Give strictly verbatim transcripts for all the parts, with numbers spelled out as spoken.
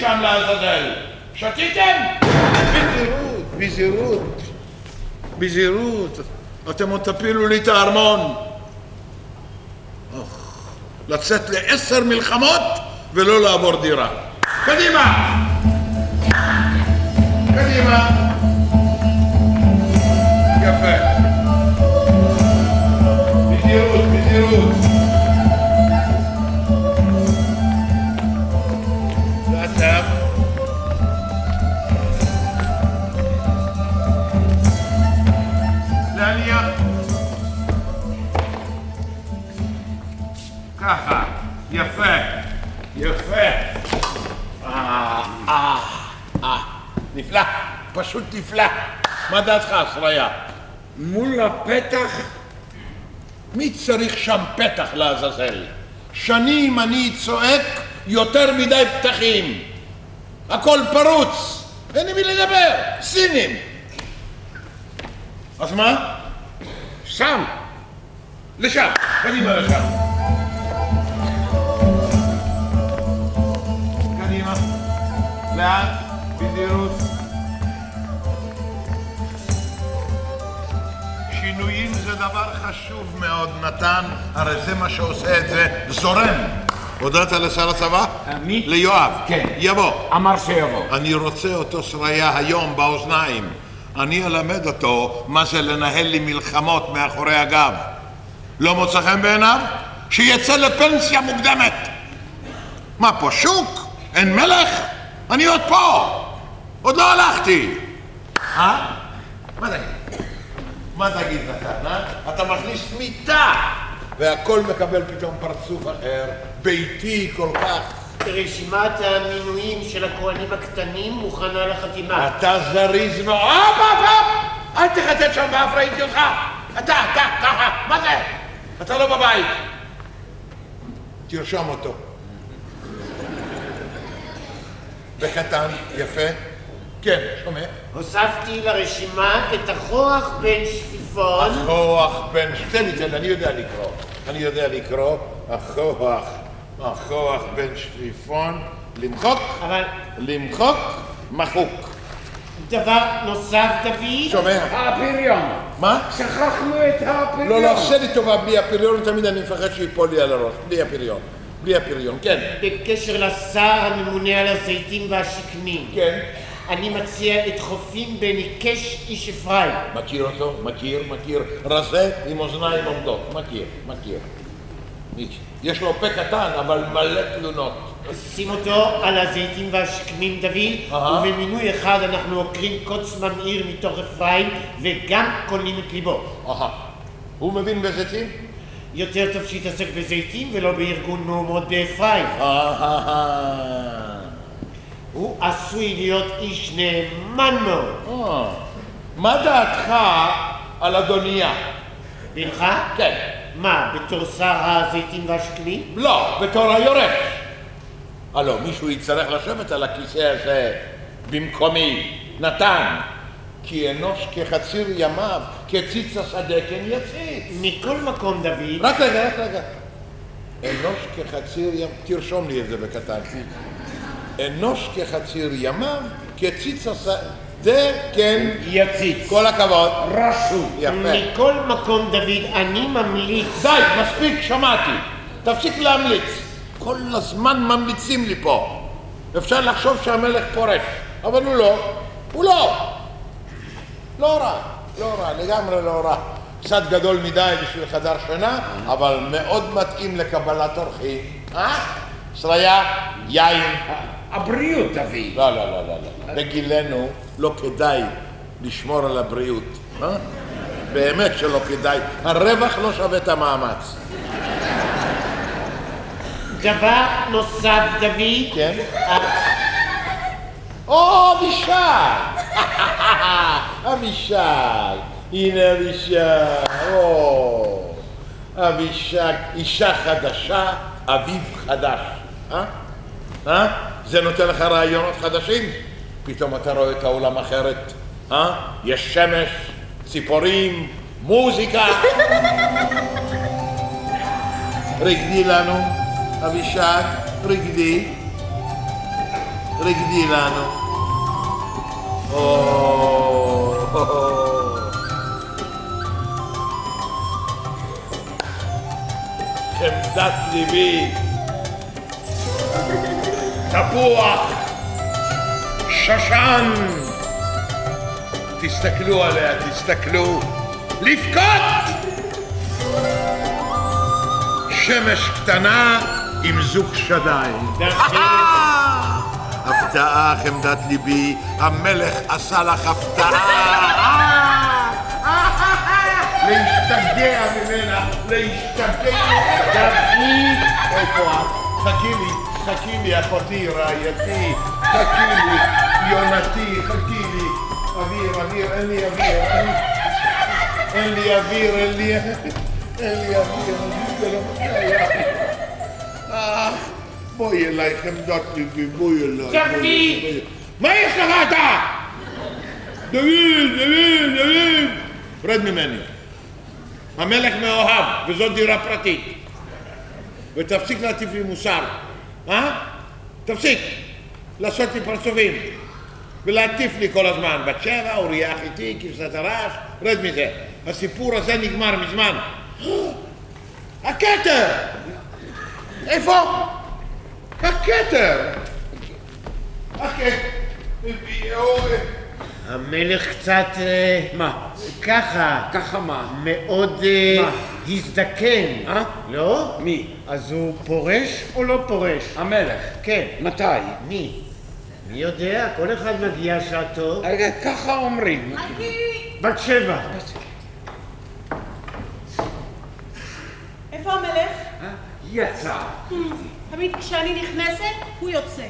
משם לעזאזל. שתיתם? בזהירות, בזהירות, בזהירות. אתם עוד תפילו לי את הארמון. לצאת לעשר מלחמות ולא לעבור דירה. קדימה! קדימה! יפה. בזהירות, בזהירות. ועכשיו. להניח. ככה. יפה. יפה. אה, אה, אה. נפלא. פשוט נפלא. מה דעתך, שריה? מול הפתח? מי צריך שם פתח לעזאזל? שנים אני צועק יותר מדי פתחים. הכל פרוץ. אין לי מי לדבר. סינים. אז מה? שם. לשם. קדימה לשם. קדימה. לאט. בזהירות. שינויים זה דבר חשוב מאוד, נתן, הרי זה מה שעושה את זה זורם. הודעת לשר הצבא? מי? ליואב. כן. יבוא. אמר שיבוא. אני רוצה אותו שריה היום באוזניים. אני אלמד אותו מה זה לנהל לי מלחמות מאחורי הגב. לא מוצא חן בעיניו? שיצא לפנסיה מוקדמת. מה פה, שוק? אין מלך? אני עוד פה. עוד לא הלכתי. אה? מה תגיד? מה תגיד נתן, אה? אתה מכניס מיטה והכל מקבל פתאום פרצוף אחר, ביתי כל כך. רשימת המינויים של הכהנים הקטנים מוכנה לחתימה. אתה זריז מאוד. אופ, אופ, אופ! אל תחטט שם באף, ראיתי אותך. אתה, אתה, ככה, מה זה? אתה לא בבית. תרשום אותו. בקטן, יפה. כן, שומע. הוספתי לרשימה את הכוח בן שפיפון. הכוח בן... תן לי, תן לי, אני יודע לקרוא. אני יודע לקרוא. הכוח, הכוח בן שפיפון. למחוק. אבל... למחוק, מחוק. דבר נוסף, דוד. שומע. הפריון. מה? שכחנו את הפריון. לא, לא, עושה לי טובה בלי הפריון, תמיד אני מפחד שיפול לי על הראש. בלי הפריון. בלי הפריון, כן. בקשר לשר הממונה על הזיתים והשקמים. כן. אני מציע את חופים בן עיקש איש אפרים. מכיר אותו? מכיר, מכיר. רזה עם אוזניים עומדות. מכיר, מכיר. יש לו פה קטן, אבל מלא תלונות. שים אותו על הזיתים והשקמים, דוד, ובמינוי אחד אנחנו עוקרים קוץ ממאיר מתוך אפרים וגם קונים את ליבו. הוא מבין בזיתים? יותר טוב שיתעסק בזיתים ולא בארגון מהומות באפרים. הוא עשוי להיות איש נאמן מאוד. מה דעתך על אדוניה? בנך? כן. מה, בתור שר הזיתים והשקמים? לא, בתור היורש. הלו, מישהו יצטרך לשבת על הכיסא הזה במקומי. נתן, כי אנוש כחציר ימיו, כציץ השדה כן יציץ. מכל מקום, דוד. רק רגע, רק רגע. אנוש כחציר ימיו, תרשום לי את זה בקטן. אנוש כחציר ימיו, כציץ השדה כן יציץ. כל הכבוד. רשום. יפה. מכל מקום, דוד, אני ממליץ. די, מספיק, שמעתי. תפסיק להמליץ. כל הזמן ממליצים לי פה. אפשר לחשוב שהמלך פורש, אבל הוא לא. הוא לא. לא רע, לא רע, לגמרי לא רע. קצת גדול מדי בשביל חדר שינה, אבל מאוד מתאים לקבלת אורחים. אה? שריה, יין. הבריאות, אבי. לא, לא, לא, לא. בגילנו לא כדאי לשמור על הבריאות. אה? באמת שלא כדאי. הרווח לא שווה את המאמץ. דבר נוסף, דוד. כן? או, אבישי! אבישי! הנה אבישי! או! אבישי, אישה חדשה, אביב חדש. אה? אה? זה נותן לך רעיונות חדשים? פתאום אתה רואה את העולם אחרת. אה? יש שמש, ציפורים, מוזיקה. רקדי לנו, אבישי, רקדי. רקדי לנו. או... חמדת ליבי. תפוח. שושן. תסתכלו עליה, תסתכלו. לבכות! שמש קטנה עם זוג שדיים. הפתעה, חמדת ליבי, המלך עשה לך הפתעה. להשתגע ממנה, להשתגע. דוד! איפה את? חכי לי, חכי לי, אחותי, רעייתי. חכי לי, יונתי, חכי לי. אוויר, אוויר, אין לי אוויר. אין לי אוויר, אין לי... אין לי אוויר, זה לא מתקיים. אה, בואי אליי, חמדת ליבי, בואי אליי. דוד! מה יש לך אתה? דוד, דוד, דוד! רד ממני. המלך מאוהב, וזאת דירה פרטית. ותפסיק להטיף לי מוסר. אה? תפסיק. לעשות לי פרצופים. ולהטיף לי כל הזמן. בת שבע, אוריה איתי, כבשת הרש. רד מזה. הסיפור הזה נגמר מזמן. הכתר! איפה? הכתר! הכתר! המלך קצת... מה? ככה. ככה מה? מאוד מה? הזדקן. אה? לא? מי? אז הוא פורש או לא פורש? המלך. כן. מתי? מי? מי יודע? כל אחד מגיע שעתו. ככה אומרים. בת שבע. איפה המלך? יצא. תמיד כשאני נכנסת, הוא יוצא.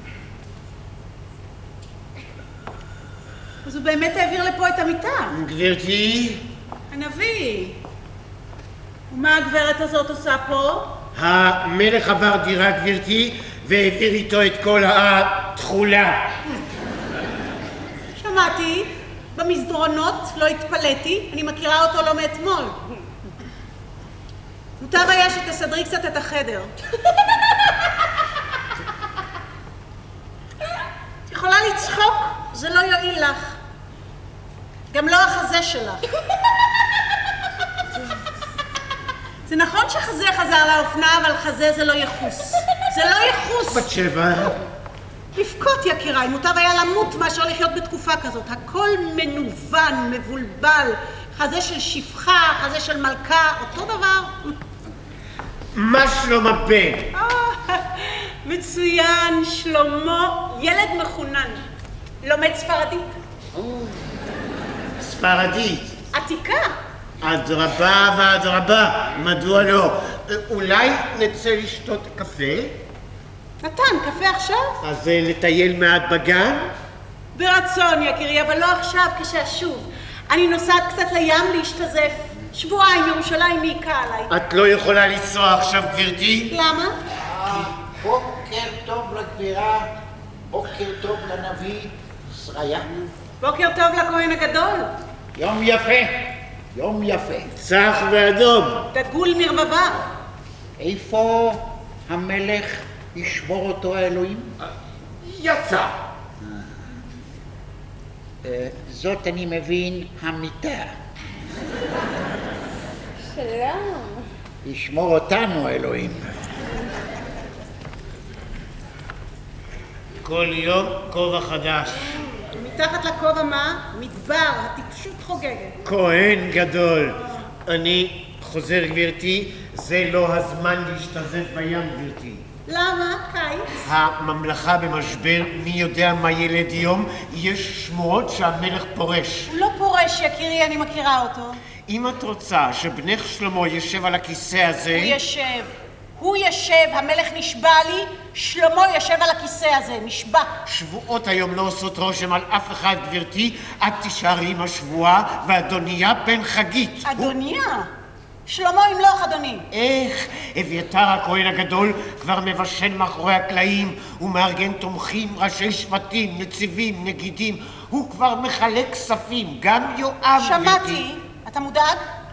אז הוא באמת העביר לפה את המיטה. גברתי? הנביא. ומה הגברת הזאת עושה פה? המלך עבר דירה, גברתי, והעביר איתו את כל התכולה. שמעתי, במסדרונות, לא התפלאתי, אני מכירה אותו לא מאתמול. מוטב היה שתסדרי קצת את החדר. את יכולה לצחוק, זה לא יועיל לך. גם לא החזה שלך. זה נכון שחזה חזר לאופנה, אבל חזה זה לא יחוס. זה לא יחוס. בת שבע. לבכות יקיריי, מוטב היה למות מאשר לחיות בתקופה כזאת. הכל מנוון, מבולבל. חזה של שפחה, חזה של מלכה, אותו דבר. מה שלום הבן? מצוין, שלמה, ילד מחונן. לומד ספרדית. ספרדית. עתיקה. אדרבה ואדרבה, מדוע לא? אולי נצא לשתות קפה? נתן, קפה עכשיו? אז לטייל מעט בגן? ברצון, יקירי, אבל לא עכשיו כשאשוב. אני נוסעת קצת לים להשתזף. שבועיים, ירושלים מעיקה עליי. את לא יכולה לנסוע עכשיו, גברתי? למה? בוקר טוב לגבירה, בוקר טוב לנביא, שריה. בוקר טוב לכהן הגדול. יום יפה, יום יפה. צח ואדום. דגול מרבבה. איפה המלך ישמור אותו האלוהים? יצא. זאת אני מבין המיטה. שלום. ישמור אותנו האלוהים. כל יום כובע חדש. מתחת לכובע מה? מדבר, הטיפשות חוגגת. כהן גדול. אני חוזר, גברתי, זה לא הזמן להשתזף בים, גברתי. למה? קיץ? הממלכה במשבר, מי יודע מה ילד יום, יש שמועות שהמלך פורש. הוא לא פורש, יקירי, אני מכירה אותו. אם את רוצה שבנך שלמה ישב על הכיסא הזה... הוא ישב. הוא ישב, המלך נשבע לי, שלמה ישב על הכיסא הזה, נשבע. שבועות היום לא עושות רושם על אף אחד, גברתי. את תישארי עם השבועה ואדוניה בן חגית. אדוניה? שלמה ימלוך, אדוני. איך? אביתר הכהן הגדול כבר מבשל מאחורי הקלעים. הוא מארגן תומכים, ראשי שבטים, נציבים, נגידים. הוא כבר מחלק כספים, גם יואב, גברתי. שמעתי. אתה מודאג?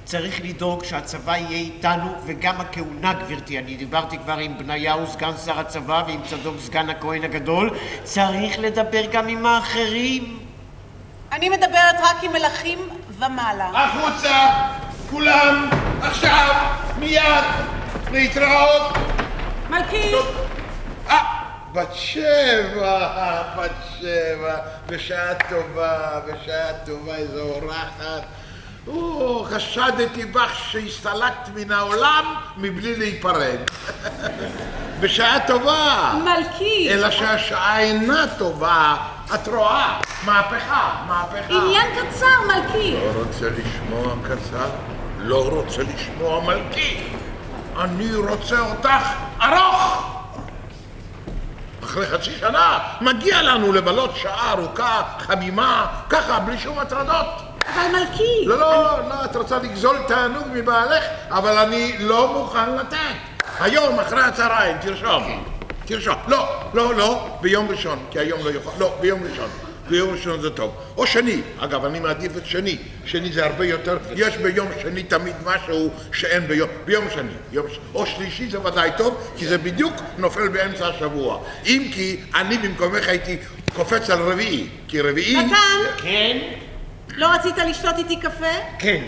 צריך לדאוג שהצבא יהיה איתנו וגם הכהונה, גברתי. אני דיברתי כבר עם בניהו סגן שר הצבא ועם צדוק סגן הכהן הגדול. צריך לדבר גם עם האחרים. אני מדברת רק עם מלכים ומעלה. החוצה! כולם! עכשיו! מיד! להתראות! מלכי! אה! בת שבע! בת שבע! בשעה טובה! בשעה טובה! איזו אורחת! או, חשדתי בך שהסתלקת מן העולם מבלי להיפרד. בשעה טובה! מלכי! אלא שהשעה אינה טובה. את רואה? מהפכה! מהפכה! עניין קצר, מלכי! לא רוצה לשמוע קצר? לא רוצה לשמוע מלכי! אני רוצה אותך ארוך! אחרי חצי שנה מגיע לנו לבלות שעה ארוכה, חמימה, ככה, בלי שום הטרדות. אבל מלכי! לא, לא, לא, את רוצה לגזול תענוג מבעלך, אבל אני לא מוכן לתת. היום, אחרי הצהריים, תרשום. תרשום. לא, לא, לא, ביום ראשון, כי היום לא יוכל. לא, ביום ראשון. ביום ראשון זה טוב. או שני, אגב, אני מעדיף את שני. שני זה הרבה יותר, יש ביום שני תמיד משהו שאין ביום, ביום שני. יום, או שלישי זה ודאי טוב, כי זה בדיוק נופל באמצע השבוע. אם כי אני במקומך הייתי קופץ על רביעי, כי רביעי... נתן! כן? לא רצית לשתות איתי קפה? כן.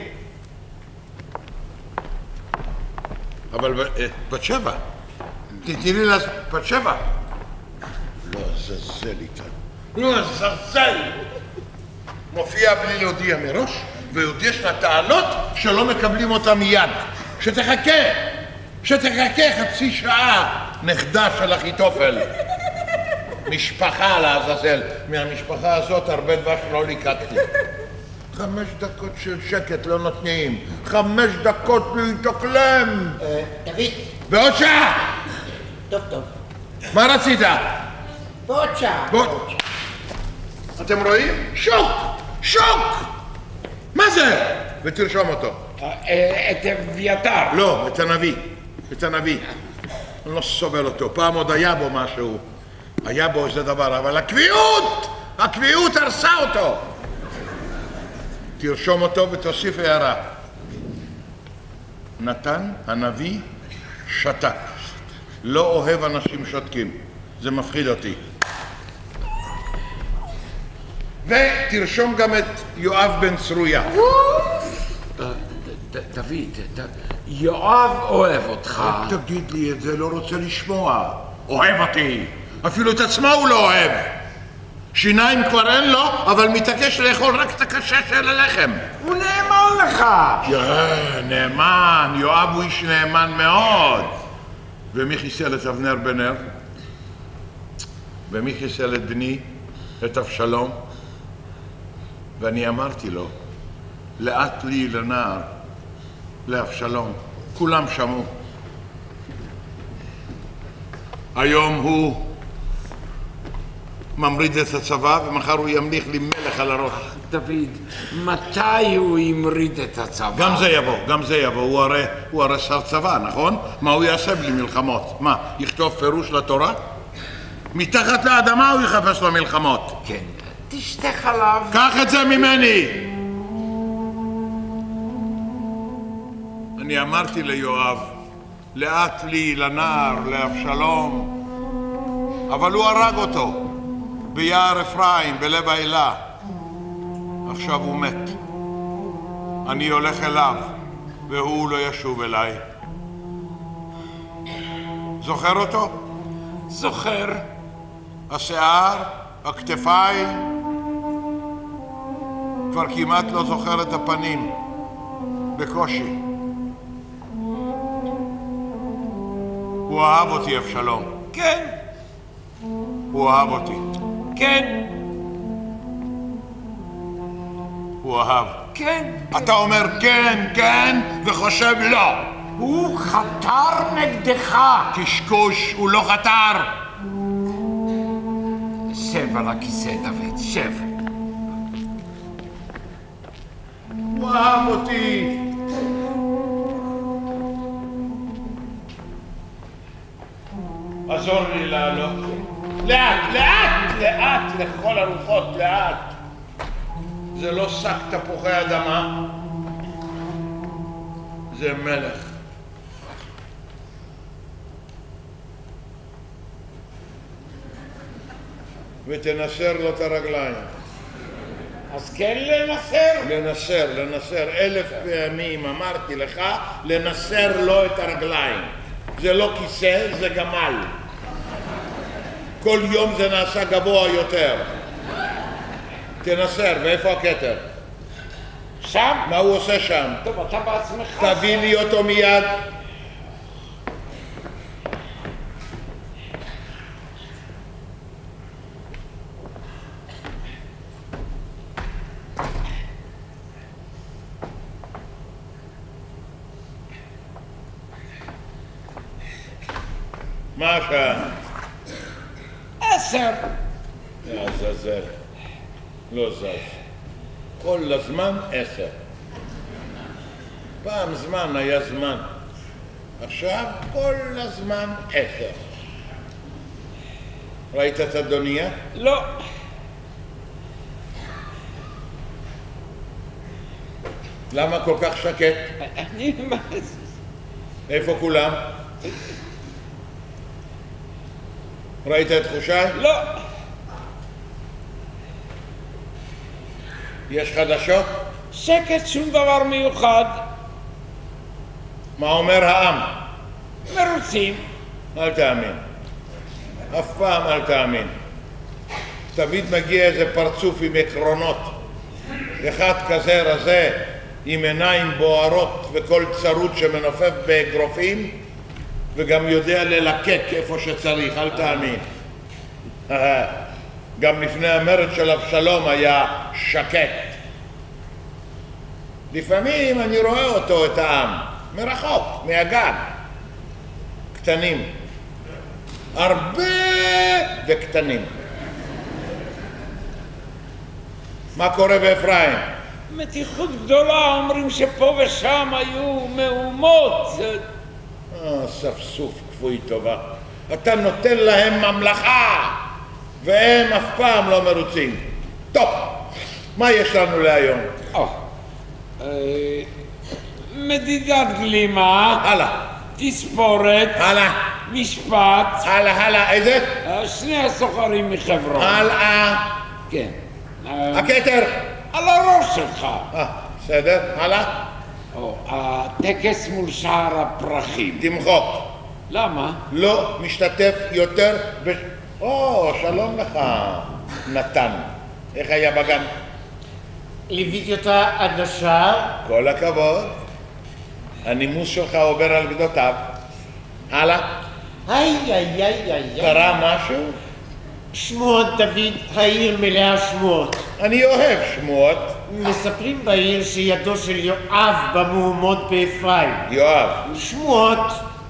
אבל בת שבע, תתני לי לעשות, בת שבע. לא זזל איתנו. לא זזל! מופיע בלי להודיע מראש, ועוד יש לה טענות שלא מקבלים אותה מיד. שתחכה, שתחכה חצי שעה, נכדה של אחיתופל. משפחה לעזאזל. מהמשפחה הזאת הרבה דבש לא ליקקתי. חמש דקות של שקט לא נותנים. חמש דקות להתאקלם. דוד. בעוד שעה! טוב, טוב. מה רצית? בעוד שעה. בעוד... אתם רואים? שוק! שוק! מה זה? ותרשום אותו. את אביתר. לא, את הנביא. את הנביא. אני לא סובל אותו. פעם עוד היה בו משהו. היה בו איזה דבר, אבל הקביעות! הקביעות הרסה אותו! תרשום אותו ותוסיף הערה. נתן הנביא שתק. לא אוהב אנשים שותקים. זה מפחיד אותי. ותרשום גם את יואב בן צרויה. דוד, יואב אוהב אותך. תגיד לי את זה, לא רוצה לשמוע. אוהב אותי. אפילו את עצמו הוא לא אוהב. שיניים כבר אין לו, אבל מתעקש לאכול רק את הקשה של הלחם. הוא נאמן לך. כן, נאמן. יואב הוא איש נאמן מאוד. ומי חיסל את אבנר בן נר? ומי חיסל את בני, את אבשלום? ואני אמרתי לו, לאט לי לנער, לאבשלום. כולם שמעו. היום הוא ממריד את הצבא, ומחר הוא ימליך לי מלך על הראש. דוד, מתי הוא ימריד את הצבא? גם זה יבוא, גם זה יבוא. הוא הרי, הוא הרי שר צבא, נכון? מה הוא יעשה בלי מלחמות? מה, יכתוב פירוש לתורה? מתחת לאדמה הוא יחפש לו מלחמות. כן, תשתה חלב. קח את זה ממני! אני אמרתי ליואב, לאט לי, לנער, לאבשלום, אבל הוא הרג אותו ביער אפרים, בלב האלה. עכשיו הוא מת. אני הולך אליו, והוא לא ישוב אליי. זוכר אותו? זוכר. השיער, הכתפיים, כבר כמעט לא זוכר את הפנים, בקושי. הוא אהב אותי, אבשלום. כן. הוא אהב אותי. כן. הוא אהב. כן. אתה אומר כן, כן, וחושב לא. הוא חתר נגדך. קשקוש, הוא לא חתר. שב על הכיסא, דוד, שב. הוא אהב אותי. עזור לי לעלות. לאט, לאט, לאט, לכל הרוחות, לאט. זה לא שק תפוחי אדמה. זה מלך. ותנסר לו את הרגליים. אז כן לנסר? לנסר, לנסר. אלף פעמים אמרתי לך, לנסר לו את הרגליים. זה לא כיסא, זה גמל. כל יום זה נעשה גבוה יותר. תנסר, ואיפה הכתר? שם? מה הוא עושה שם? טוב, אתה בעצמך. תביא לי אותו מיד. מה השעה? עשר. לעזאזל. לא זז. כל הזמן עשר. פעם זמן היה זמן. עכשיו כל הזמן עשר. ראית את אדוניה? לא. למה כל כך שקט? אני... איפה כולם? ראית את חושי? לא. יש חדשות? שקט, שום דבר מיוחד. מה אומר העם? מרוצים. אל תאמין. אף פעם אל תאמין. תמיד מגיע איזה פרצוף עם עקרונות. אחד כזה רזה, עם עיניים בוערות וכל צרות שמנופף באגרופים, וגם יודע ללקק איפה שצריך, אל תאמין. גם לפני המרד של אבשלום היה שקט. לפעמים אני רואה אותו, את העם, מרחוק, מהגג. קטנים. הרבה וקטנים. מה קורה באפרים? מתיחות גדולה, אומרים שפה ושם היו מהומות. אה, ספסוף כפוי טובה. אתה נותן להם ממלכה, והם אף פעם לא מרוצים. טוב, מה יש לנו להיום? או, אה, מדידת גלימה, הלאה, תספורת, הלאה, משפט, הלאה, הלאה, איזה? אה, שני הסוחרים מחברון. הלאה, כן. אה, הכתר. על הראש שלך. אה, בסדר, הלאה, או, הטקס מול שער הפרחים. תמחוק. למה? לא משתתף יותר ב... או, שלום לך, נתן. איך היה בגן? ליוויתי אותה עד לשער. כל הכבוד. הנימוס שלך עובר על גדותיו. הלאה. היי, היי, היי, היי. קרה משהו? שמועות, דוד, העיר מלאה שמועות. אני אוהב שמועות. מספרים בעיר שידו של יואב במהומות באפרים. יואב. שמועות.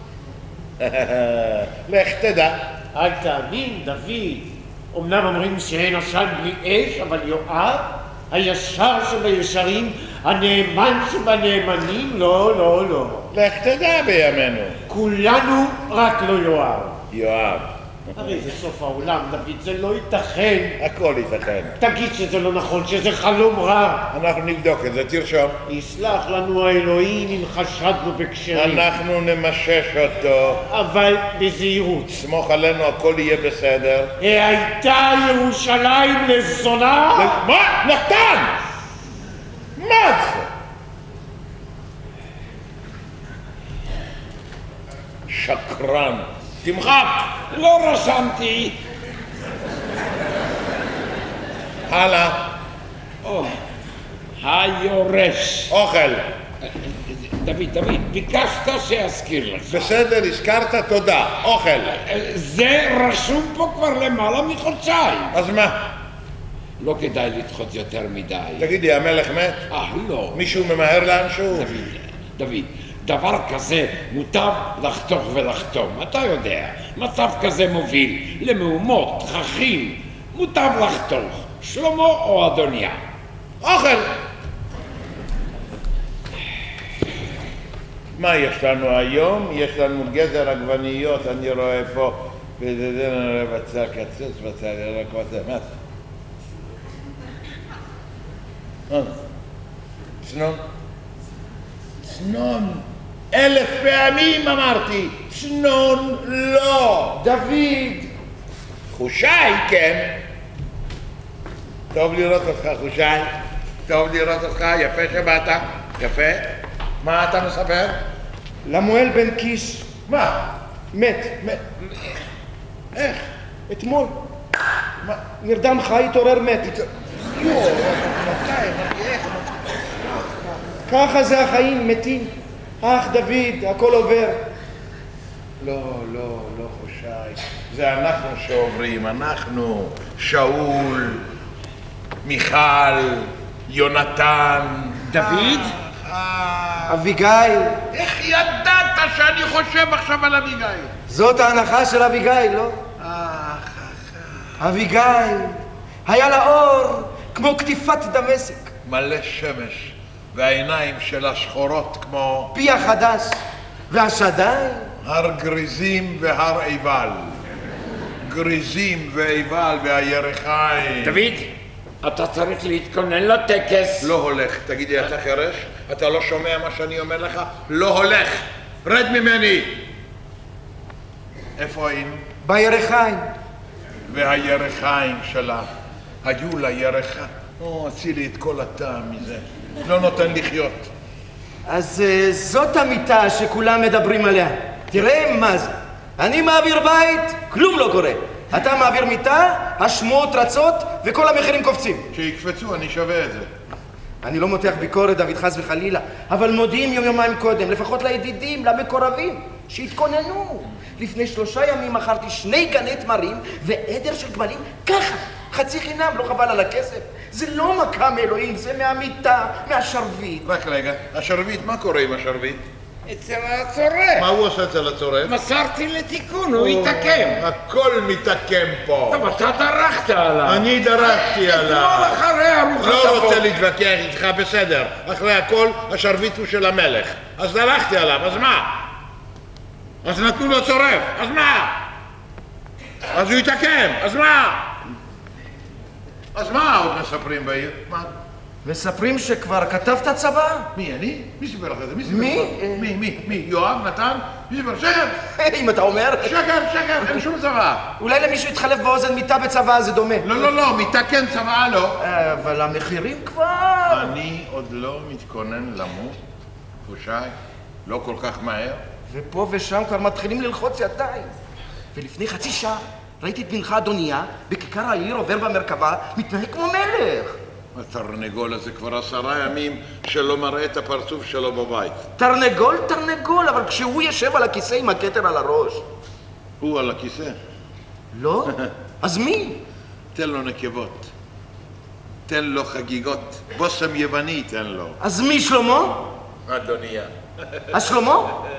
לך תדע. אל תאמין, דוד. אמנם אומרים שאין עשן בלי אש, אבל יואב, הישר שבישרים, הנאמן שבנאמנים, לא, לא, לא. לך תדע בימינו. כולנו רק לא יואב. יואב. הרי זה סוף העולם, דוד, זה לא ייתכן. הכל ייתכן. תגיד שזה לא נכון, שזה חלום רע. אנחנו נבדוק את זה, תרשום. יסלח לנו האלוהים אם חשדנו בקשרים. אנחנו נמשש אותו. אבל בזהירות. סמוך עלינו, הכל יהיה בסדר. הייתה ירושלים לזונה? מה? נתן! מה זה? שקרן. תמחק! לא רשמתי. הלאה. או, היורש. אוכל. דוד, דוד, ביקשת שאזכיר לך. בסדר, הזכרת, תודה. אוכל. זה רשום פה כבר למעלה מחודשיים. אז מה? לא כדאי לדחות יותר מדי. תגידי, המלך מת? אה, לא. מישהו ממהר לאנשהו? דוד, דוד, דבר כזה מוטב לחתוך ולחתום. אתה יודע, מצב כזה מוביל למהומות, תככים. מוטב לחתוך. שלמה או אדוניה? אוכל! מה יש לנו היום? יש לנו גזר עגבניות, אני רואה פה, וזה נראה בצל קצוץ, בצל ירק וזה, מה זה? אה, צנון. צנון. אלף פעמים אמרתי, צנון לא. דוד! חושי, כן. טוב לראות אותך, חושי. טוב לראות אותך, יפה שבאת. יפה. מה אתה מספר? למואל בן קיש מה? מת. מת. איך? אתמול. מה? נרדם חי, התעורר מת. יואו, מתי? איך? ככה זה החיים, מתים. אח דוד, הכל עובר. לא, לא, לא חושי. זה אנחנו שעוברים. אנחנו, שאול, מיכל, יונתן. דוד? אביגיל. איך ידעת שאני חושב עכשיו על אביגיל? זאת ההנחה של אביגיל, לא? אך, אביגיל. היה לה אור כמו כתיפת דמשק. מלא שמש, והעיניים שלה שחורות כמו פי החדש. והשדיים? הר גריזים והר עיבל. גריזים ועיבל והירחיים. דוד, אתה צריך להתכונן לטקס. לא הולך. תגידי, אתה חרש? אתה לא שומע מה שאני אומר לך? לא הולך. רד ממני. איפה היינו? בירחיים. והירחיים שלה. היו לה ירחה. או, הצילי את כל הטעם מזה. לא נותן לחיות. אז uh, זאת המיטה שכולם מדברים עליה. תראה מה זה. אני מעביר בית, כלום לא קורה. אתה מעביר מיטה, השמועות רצות וכל המחירים קופצים. שיקפצו, אני שווה את זה. אני לא מותח ביקורת, דוד, חס וחלילה, אבל מודיעים יום יומיים קודם, לפחות לידידים, למקורבים, שהתכוננו. לפני שלושה ימים מכרתי שני גני תמרים ועדר של גמלים, ככה, חצי חינם, לא חבל על הכסף. זה לא מכה מאלוהים, זה מהמיטה, מהשרביט. רק רגע, השרביט, מה קורה עם השרביט? אצל הצורף. מה הוא עושה אצל הצורף? מסרתי לתיקון, הוא יתעכם. הכל מתעכם פה. טוב, אתה דרכת עליו. אני דרכתי עליו. אתמול אחרי ארוחת לא רוצה הבוקר. להתווכח איתך, בסדר. אחרי הכל, השרביט הוא של המלך. אז דרכתי עליו, אז מה? אז נתנו לו צורף, אז מה? אז הוא יתעכם, אז מה? אז מה עוד מספרים בעיר? מה? מספרים שכבר כתבת צבא? מי, אני? מי סיפר לך את זה? מי סיפר מי? לך? מי, מי, מי? יואב, נתן? מי סיפר? שקר! אם אתה אומר. שקר, שקר, אין שום צבא. אולי למישהו יתחלף באוזן מיטה בצבא, זה דומה. לא, לא, לא, מיטה כן, צבא לא. אבל המחירים כבר... אני עוד לא מתכונן למות, חושי, לא כל כך מהר. ופה ושם כבר מתחילים ללחוץ ידיים. ולפני חצי שעה ראיתי את בנך אדוניה בכיכר העיר עובר במרכבה, מתנהג כמו מלך. התרנגול הזה כבר עשרה ימים שלא מראה את הפרצוף שלו בבית. תרנגול, תרנגול, אבל כשהוא יושב על הכיסא עם הכתר על הראש... הוא על הכיסא. לא? אז מי? תן לו נקבות. תן לו חגיגות. בושם יווני תן לו. אז מי שלמה? אדוניה. אז שלמה?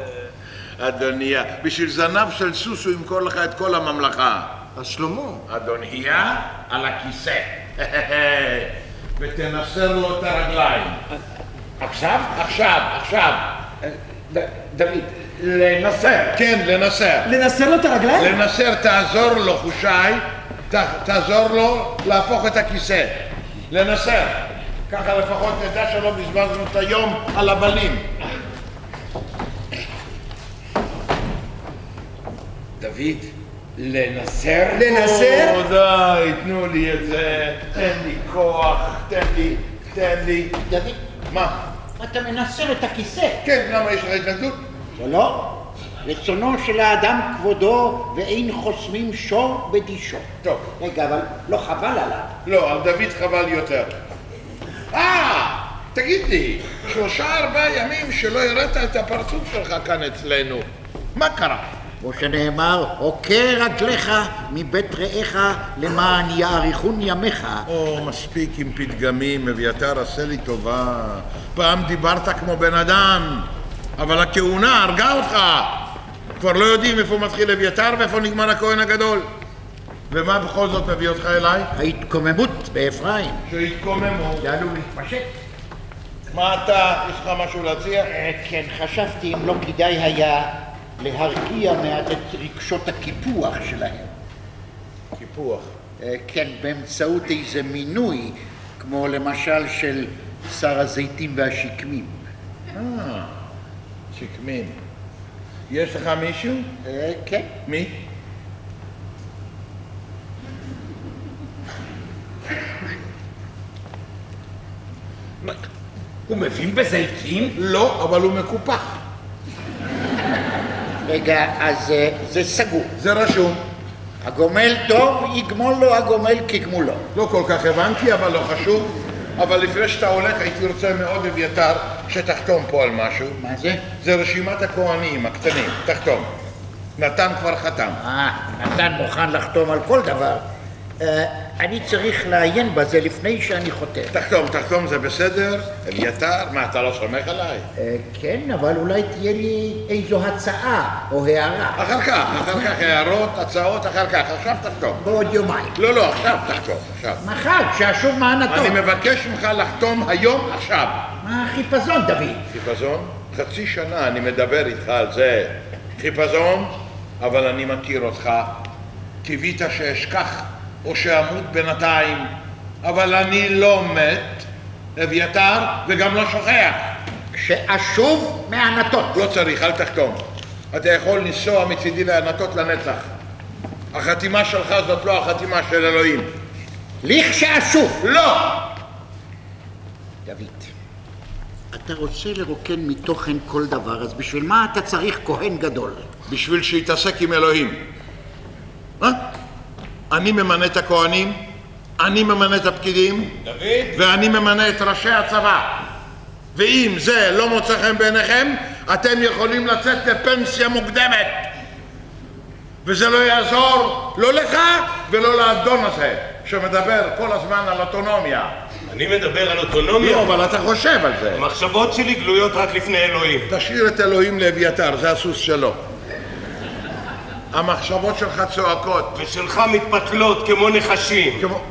אדוניה. בשביל זנב של סוס הוא ימכור לך את כל הממלכה. אז שלמה. אדוניה על הכיסא. ותנסר לו את הרגליים. עכשיו? עכשיו, עכשיו. ד- דוד, לנסר. כן, לנסר. לנסר לו את הרגליים? לנסר, תעזור לו, חושי. ת, תעזור לו להפוך את הכיסא. לנסר. ככה לפחות נדע שלא בזבזנו את היום על הבלים. דוד, לנסר? לנסר? או, די, תנו לי את זה. תן לי כוח, תן לי, תן לי. דוד, מה? אתה מנסר את הכיסא. כן, למה יש לך התנגדות? לא. רצונו של האדם כבודו ואין חוסמים שור בדישו. טוב. רגע, אבל לא חבל עליו. לא, על דוד חבל יותר. אה, תגיד לי, שלושה ארבעה ימים שלא הראת את הפרצוף שלך כאן אצלנו. מה קרה? כמו שנאמר, עוקר רגליך מבית רעיך למען יאריכון ימיך. או, מספיק עם פתגמים, אביתר, עשה לי טובה. פעם דיברת כמו בן אדם, אבל הכהונה הרגה אותך. כבר לא יודעים איפה מתחיל אביתר ואיפה נגמר הכהן הגדול. ומה בכל זאת מביא אותך אליי? ההתקוממות באפרים. שהתקוממו. זה עלול להתפשט. מה אתה, יש לך משהו להציע? אה, כן, חשבתי אם לא כדאי היה להרגיע מעט את רגשות הקיפוח שלהם. קיפוח. אה, כן, באמצעות איזה מינוי, כמו למשל של שר הזיתים והשקמים. אה, שקמין. יש לך מישהו? אה, כן. מי? הוא מבין בזיתים? לא, אבל הוא מקופח. רגע, אז אה, זה סגור. זה רשום. הגומל טוב, יגמול לו הגומל כגמולו. לא כל כך הבנתי, אבל לא חשוב. אבל לפני שאתה הולך, הייתי רוצה מאוד, אביתר, שתחתום פה על משהו. מה זה? זה רשימת הכהנים הקטנים, תחתום. נתן כבר חתם. אה, נתן מוכן לחתום על כל דבר. אה, אני צריך לעיין בזה לפני שאני חותם. תחתום, תחתום, זה בסדר? אביתר, מה, אתה לא סומך עליי? אה, כן, אבל אולי תהיה לי איזו הצעה או הערה. אחר כך, אחר כך הערות, הצעות, אחר כך. עכשיו תחתום. בעוד יומיים. לא, לא, עכשיו תחתום, עכשיו. מחר, כשאשוב מענתו. אני מבקש ממך לחתום היום, עכשיו. מה החיפזון, דוד? חיפזון? חצי שנה אני מדבר איתך על זה. חיפזון, אבל אני מכיר אותך. קיווית שאשכח או שאמות בינתיים, אבל אני לא מת, אביתר, וגם לא שוכח. כשאשוב מענתות. לא צריך, אל תחתום. אתה יכול לנסוע מצידי לענתות לנצח. החתימה שלך זאת לא החתימה של אלוהים. לכשאשוב. לא! דוד, אתה רוצה לרוקן מתוכן כל דבר, אז בשביל מה אתה צריך כהן גדול? בשביל שיתעסק עם אלוהים. אה? אני ממנה את הכהנים, אני ממנה את הפקידים, דוד? ואני ממנה את ראשי הצבא. ואם זה לא מוצא חן בעיניכם, אתם יכולים לצאת לפנסיה מוקדמת. וזה לא יעזור לא לך ולא לאדון הזה, שמדבר כל הזמן על אוטונומיה. אני מדבר על אוטונומיה. לא, אבל אתה חושב על זה. המחשבות שלי גלויות רק לפני אלוהים. תשאיר את אלוהים לאביתר, זה הסוס שלו. המחשבות שלך צועקות. ושלך מתפתלות כמו נחשים. כמו...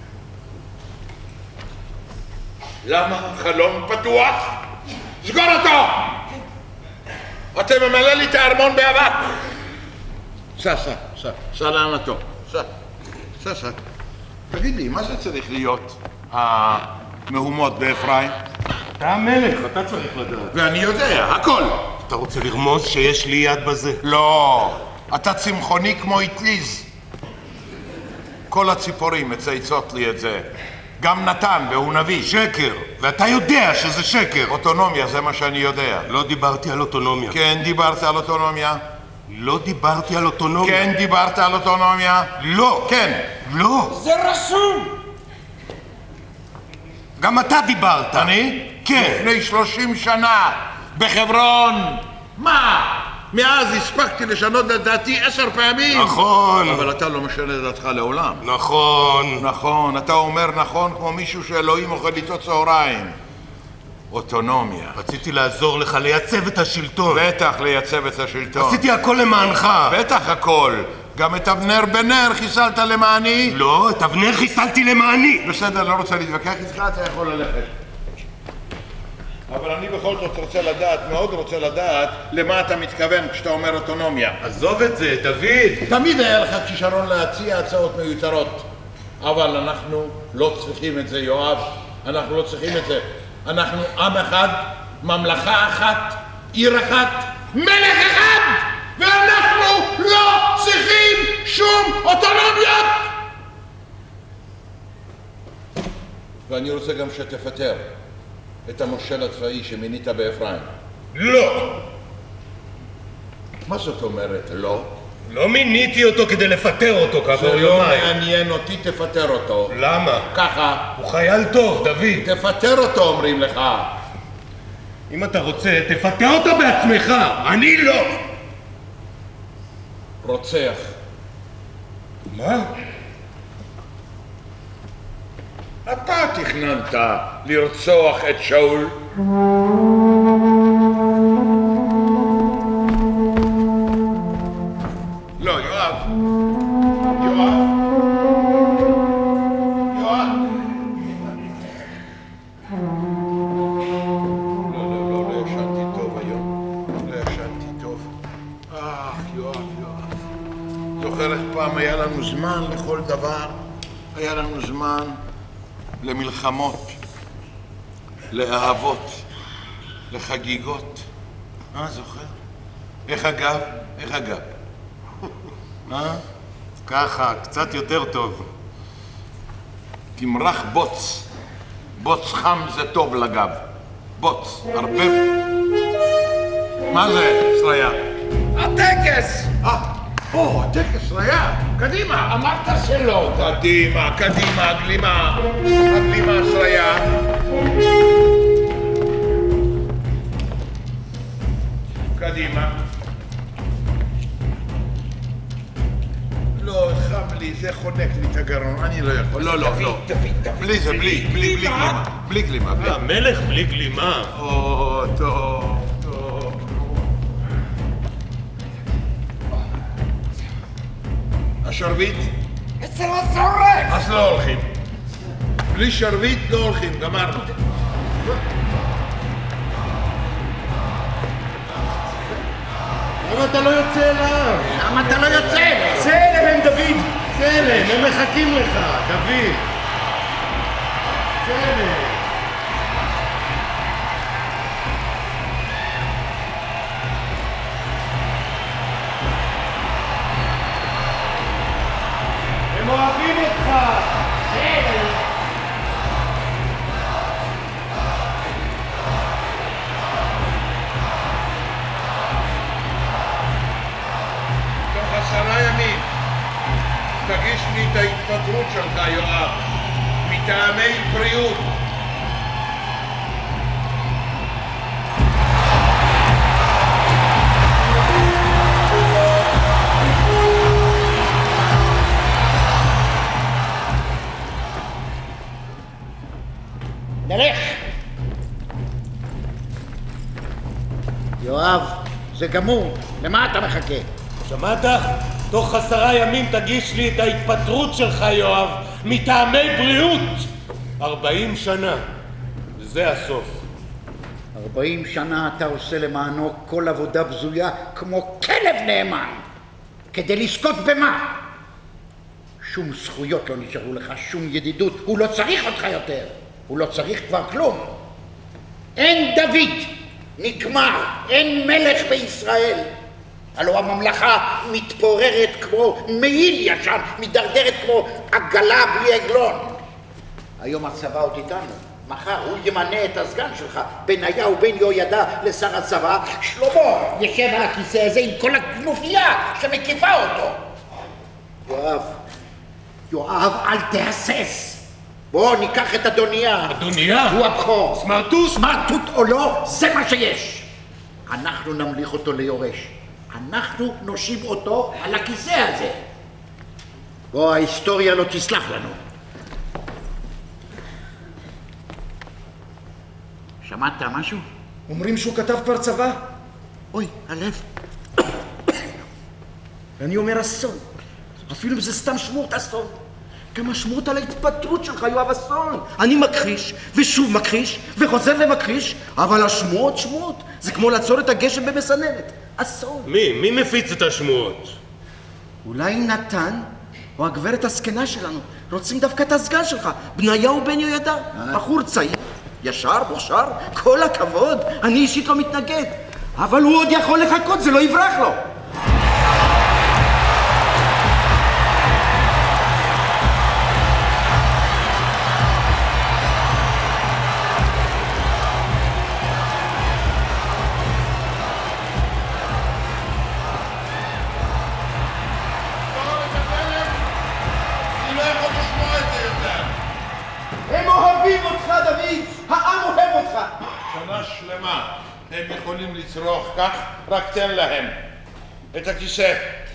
למה? חלום פתוח? סגור אותו! אתם ממלא לי את הארמון באבק. סע, סע, סע, סע לענתו. סע, סע, סע. תגיד לי, מה זה צריך להיות המהומות באפרים? אתה המלך, אתה צריך לדעת. ואני יודע, הכל. אתה רוצה לרמוז שיש לי יד בזה? לא, אתה צמחוני כמו אטליז. כל הציפורים מצייצות לי את זה. גם נתן, והוא נביא. שקר, ואתה יודע שזה שקר. אוטונומיה, זה מה שאני יודע. לא דיברתי על אוטונומיה. כן, דיברת על אוטונומיה. לא דיברתי על אוטונומיה. כן, דיברת על אוטונומיה. לא. כן. לא. זה רשום! גם אתה דיברת. אני? כן. לפני שלושים שנה, בחברון. מה? מאז הספקתי לשנות את דעתי עשר פעמים. נכון. אבל אתה לא משנה את דעתך לעולם. נכון. נכון, אתה אומר נכון כמו מישהו שאלוהים אוכל איתו צהריים. אוטונומיה. רציתי לעזור לך לייצב את השלטון. בטח לייצב את השלטון. עשיתי הכל למענך. בטח הכל. גם את אבנר בנר חיסלת למעני? לא, את אבנר חיסלתי למעני. בסדר, לא רוצה להתווכח איתך, אתה יכול ללכת. אבל אני בכל זאת רוצה לדעת, מאוד רוצה לדעת, למה אתה מתכוון כשאתה אומר אוטונומיה. עזוב את זה, דוד. תמיד היה לך כישרון להציע הצעות מיותרות. אבל אנחנו לא צריכים את זה, יואב. אנחנו לא צריכים את זה. אנחנו עם אחד, ממלכה אחת, עיר אחת, מלך אחד! ואנחנו לא צריכים שום אוטונומיות! ואני רוצה גם שתפטר את המושל הצבאי שמינית באפרים. לא. מה זאת אומרת לא? לא מיניתי אותו כדי לפטר אותו כעבור זה לא יומיים. מעניין אותי, תפטר אותו. למה? ככה. הוא חייל טוב, דוד. תפטר אותו, אומרים לך. אם אתה רוצה, תפטר אותו בעצמך. אני לא. רוצח. מה? אתה תכננת לרצוח את שאול. לא, יואב. יואב. יואב. לא, לא, לא, לא ישנתי טוב היום. לא ישנתי טוב. אה, יואב, יואב. זוכר איך פעם היה לנו זמן לכל דבר? היה לנו זמן למלחמות, לאהבות, לחגיגות. אה, זוכר? איך אגב? איך אגב? אה? ככה, קצת יותר טוב. תמרח בוץ. בוץ חם זה טוב לגב. בוץ, הרבה... מה זה, שריה? הטקס! אה, או, הטקס, שריה. קדימה. אמרת שלא. קדימה, קדימה, הגלימה. הגלימה, שריה. קדימה. לא, חם לי, זה חונק לי את הגרון, אני לא יכול. לא, לא, לא. תביא, תביא. בלי זה, בלי, בלי, בלי גלימה. בלי גלימה, בלי. המלך בלי גלימה. או, טוב, טוב. השרביט? אצל הסורק! אז לא הולכים. בלי שרביט לא הולכים, גמרנו. למה אתה לא יוצא אליו? למה אתה לא יוצא? צא אליהם, דוד! צא אליהם, הם מחכים לך, דוד. צא אליהם. הם אוהבים אותך. תוך עשרה ימים תגיש לי את ההתפטרות שלך, יואב, מטעמי בריאות. נלך! יואב, זה גמור. למה אתה מחכה? שמעת? תוך עשרה ימים תגיש לי את ההתפטרות שלך, יואב, מטעמי בריאות. ארבעים שנה. זה הסוף. ארבעים שנה אתה עושה למענו כל עבודה בזויה כמו כלב נאמן. כדי לזכות במה? שום זכויות לא נשארו לך, שום ידידות. הוא לא צריך אותך יותר. הוא לא צריך כבר כלום. אין דוד, נגמר, אין מלך בישראל. הלוא הממלכה מתפוררת כמו מעיל ישן, מתדרדרת כמו עגלה בלי עגלון. היום הצבא עוד איתנו. מחר הוא ימנה את הסגן שלך, בניה ובן יהוידע לשר הצבא. שלמה ישב על הכיסא הזה עם כל הכנופיה שמקיפה אותו. יואב, יואב, אל תהסס. בוא ניקח את אדוניה. אדוניה? הוא הבכור. סמרטוט? סמרטוט או לא, זה מה שיש. אנחנו נמליך אותו ליורש. אנחנו נושיב אותו על הכיסא הזה. בוא, ההיסטוריה לא תסלח לנו. שמעת משהו? אומרים שהוא כתב כבר צבא. אוי, הלב. אני אומר אסון. אפילו אם זה סתם שמועות אסון. כמה שמועות על ההתפטרות שלך, יואב, אסון. אני מכחיש, ושוב מכחיש, וחוזר ומכחיש, אבל השמועות שמועות. זה כמו לעצור את הגשם במסננת. אסון. מי? מי מפיץ את השמועות? אולי נתן, או הגברת הזקנה שלנו, רוצים דווקא את הסגן שלך, בניה ובן יהוידע. בחור צעיר, ישר, מוכשר, כל הכבוד. אני אישית לא מתנגד. אבל הוא עוד יכול לחכות, זה לא יברח לו. שנה שלמה הם יכולים לצרוך כך, רק תן להם את הכיסא.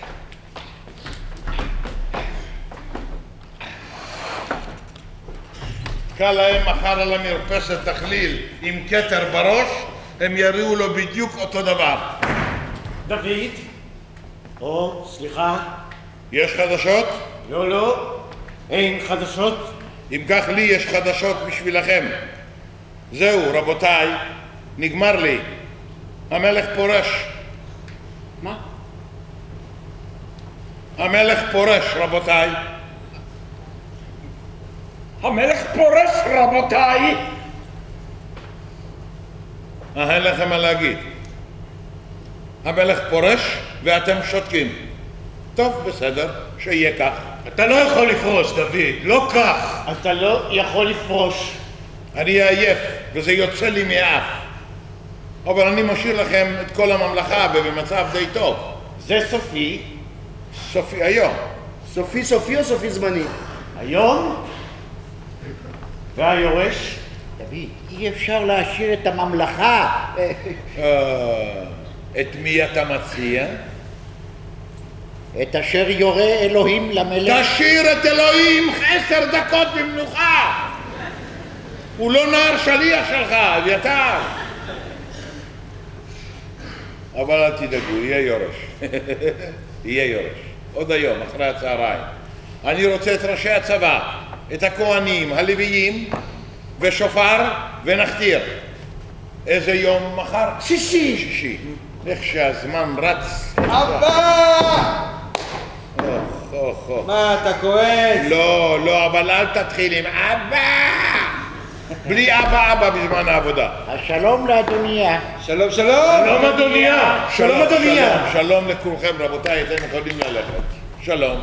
קל להם מחר על המרפסת תכליל עם כתר בראש, הם יראו לו בדיוק אותו דבר. דוד? או, סליחה? יש חדשות? לא, לא. אין חדשות? אם כך לי יש חדשות בשבילכם. זהו, רבותיי, נגמר לי. המלך פורש. מה? המלך פורש, רבותיי. המלך פורש, רבותיי! אין לכם מה להגיד. המלך פורש ואתם שותקים. טוב, בסדר, שיהיה כך. אתה לא יכול לפרוש, דוד, לא כך. אתה לא יכול לפרוש. אני עייף, וזה יוצא לי מאף. אבל אני משאיר לכם את כל הממלכה ובמצב די טוב. זה סופי. סופי היום. סופי סופי או סופי זמני? היום? והיורש? דוד, אי אפשר להשאיר את הממלכה. אה, את מי אתה מציע? את אשר יורה אלוהים למלך. תשאיר את אלוהים עשר דקות במנוחה. הוא לא נער שליח שלך, אביתר. אבל אל תדאגו, יהיה יורש. יהיה יורש. עוד היום, אחרי הצהריים. אני רוצה את ראשי הצבא, את הכהנים, הלוויים, ושופר ונחתיר. איזה יום מחר? שישי. שישי. איך שהזמן רץ. אבא! אוח, אוח, אוח. מה, אתה כועס? לא, לא, אבל אל תתחיל עם אבא! בלי אבא אבא בזמן העבודה. השלום לאדוניה. שלום שלום! שלום אדוניה! שלום אדוניה! שלום, שלום לכולכם רבותיי, אתם יכולים ללכת. שלום.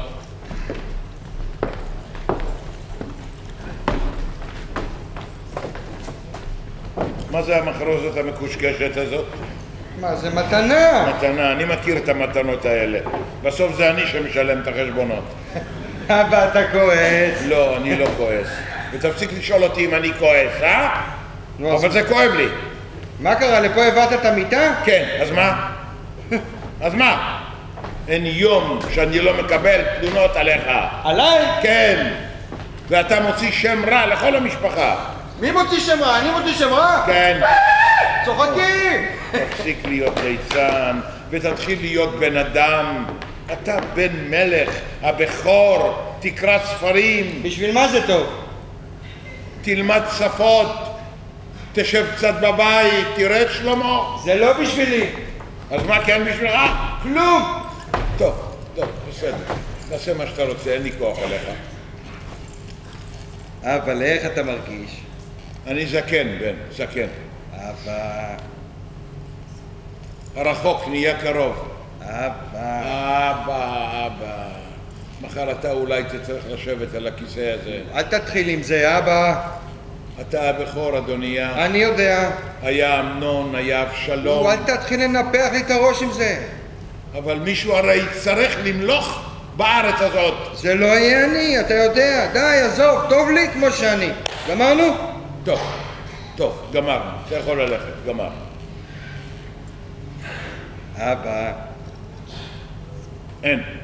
מה זה המחרוזת המקושקשת הזאת? מה, זה מתנה? מתנה, אני מכיר את המתנות האלה. בסוף זה אני שמשלם את החשבונות. אבא, אתה כועס? לא, אני לא כועס. ותפסיק לשאול אותי אם אני כועס, אה? נו, אבל זה כואב לי. מה קרה, לפה הבאת את המיטה? כן, אז מה? אז מה? אין יום שאני לא מקבל תלונות עליך. עליי? כן. ואתה מוציא שם רע לכל המשפחה. מי מוציא שם רע? אני מוציא שם רע? כן. צוחקים! תפסיק להיות ליצן ותתחיל להיות בן אדם. אתה בן מלך, הבכור, תקרא ספרים, בשביל מה זה טוב? תלמד שפות, תשב קצת בבית, תראה את שלמה. זה לא בשבילי. אז מה כן בשבילך? כלום! טוב, טוב, בסדר. תעשה מה שאתה רוצה, אין לי כוח עליך. אבל איך אתה מרגיש? אני זקן, בן, זקן. אבא, הרחוק נהיה קרוב. אבא. אבא, אבא. מחר אתה אולי תצטרך לשבת על הכיסא הזה. אל תתחיל עם זה, אבא. אתה הבכור, אדוניה. אני יודע. היה אמנון, היה אבשלום. אל תתחיל לנפח לי את הראש עם זה. אבל מישהו הרי יצטרך למלוך בארץ הזאת. זה לא יהיה אני, אתה יודע. די, עזוב, טוב לי כמו שאני. גמרנו? טוב, טוב, גמרנו. אתה יכול ללכת, גמרנו. אבא. אין.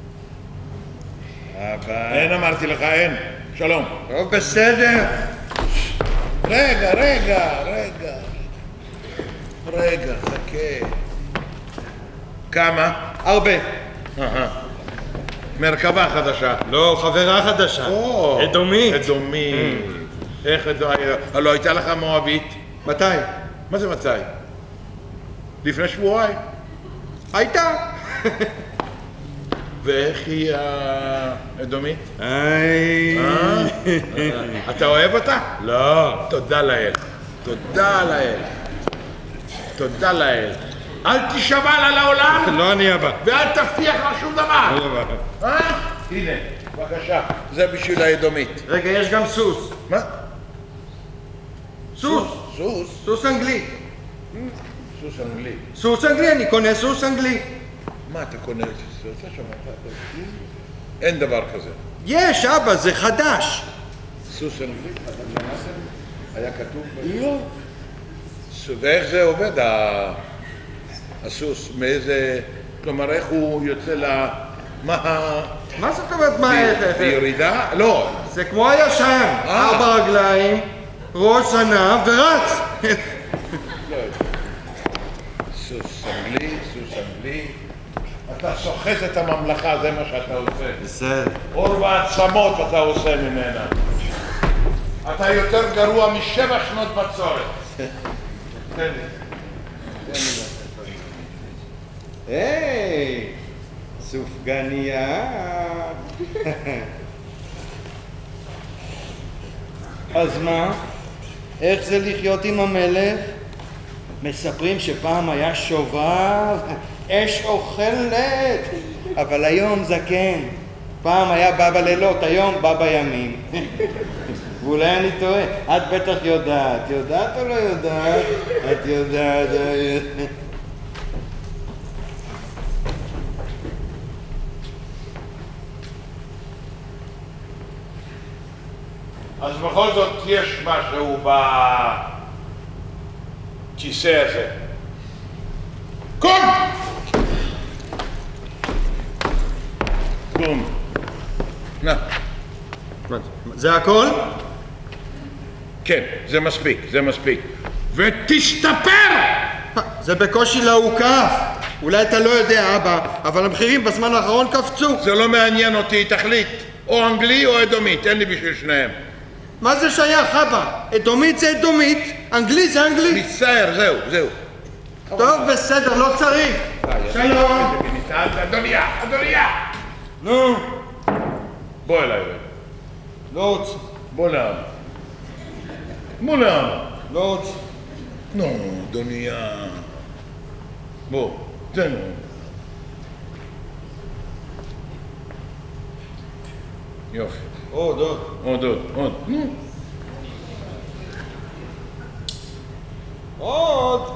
אבא. אין, אמרתי לך, אין. שלום. טוב, בסדר. רגע, רגע, רגע. רגע, חכה. כמה? הרבה. אהה. מרכבה חדשה. לא, חברה חדשה. או, אדומית. אדומית. איך אדומית? הלוא הייתה לך מואבית? מתי? מה זה מתי? לפני שבועיים. הייתה. ואיך היא האדומית? היי. אה? אתה אוהב אותה? לא. תודה לאל. תודה לאל. תודה לאל. אל תישבע לה לעולם, לא אני אבא. ואל תבטיח לה שום דבר. לא אבא. אה? הנה, בבקשה. זה בשביל האדומית. רגע, יש גם סוס. מה? סוס. סוס? סוס אנגלי. סוס אנגלי. סוס אנגלי, אני קונה סוס אנגלי. מה אתה קונה את זה? אתה שמעת? אין דבר כזה. יש, אבא, זה חדש. סוס אנגלי? היה כתוב? לא. ואיך זה עובד, הסוס? מאיזה... כלומר, איך הוא יוצא ל... מה... מה זאת אומרת, מה איך? בירידה? לא. זה כמו הישן. ארבע רגליים, ראש זנב ורץ. סוס אנגלי, סוס אנגלי. אתה סוחט את הממלכה, זה מה שאתה עושה. בסדר. אור ועצמות אתה עושה ממנה. אתה יותר גרוע משבע שנות בצורת. תן לי. תן לי. היי, סופגניה. אז מה? איך זה לחיות עם המלך? מספרים שפעם היה שובב, אש אוכלת, אבל היום זקן. פעם היה בא בלילות, היום בא בימים. ואולי אני טועה, את בטח יודעת. יודעת או לא יודעת? את יודעת. אז בכל זאת יש משהו בכיסא הזה. קום! קום. נא. זה הכל? כן, זה מספיק, זה מספיק. ותשתפר! זה בקושי להוקף. אולי אתה לא יודע, אבא, אבל המחירים בזמן האחרון קפצו. זה לא מעניין אותי, תחליט. או אנגלי או אדומית, אין לי בשביל שניהם. מה זה שייך, אבא? אדומית זה אדומית, אנגלי זה אנגלי. מצטער, זהו, זהו. טוב, בסדר, לא צריך. שלום. אדוניה, אדוניה! נו. בוא אליי. לא רוצה. בוא לאן. בוא לאן. לא רוצה. נו, אדוניה. בוא, תן לו. יופי. עוד, עוד. עוד, עוד, עוד. נו. עוד.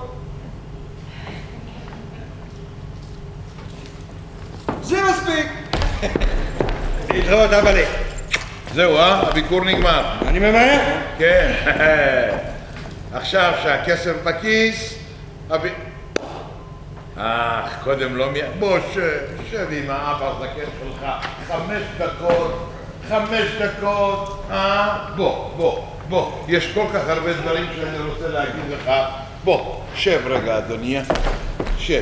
זה מספיק. להתראות, אבא לי. זהו, אה? הביקור נגמר. אני ממהר? כן. עכשיו שהכסף בכיס, הב... אך, קודם לא מי... בוא, שב, שב עם האבא הזקן שלך. חמש דקות, חמש דקות, אה? בוא, בוא, בוא. יש כל כך הרבה דברים שאני רוצה להגיד לך. בוא, שב רגע, אדוני. שב.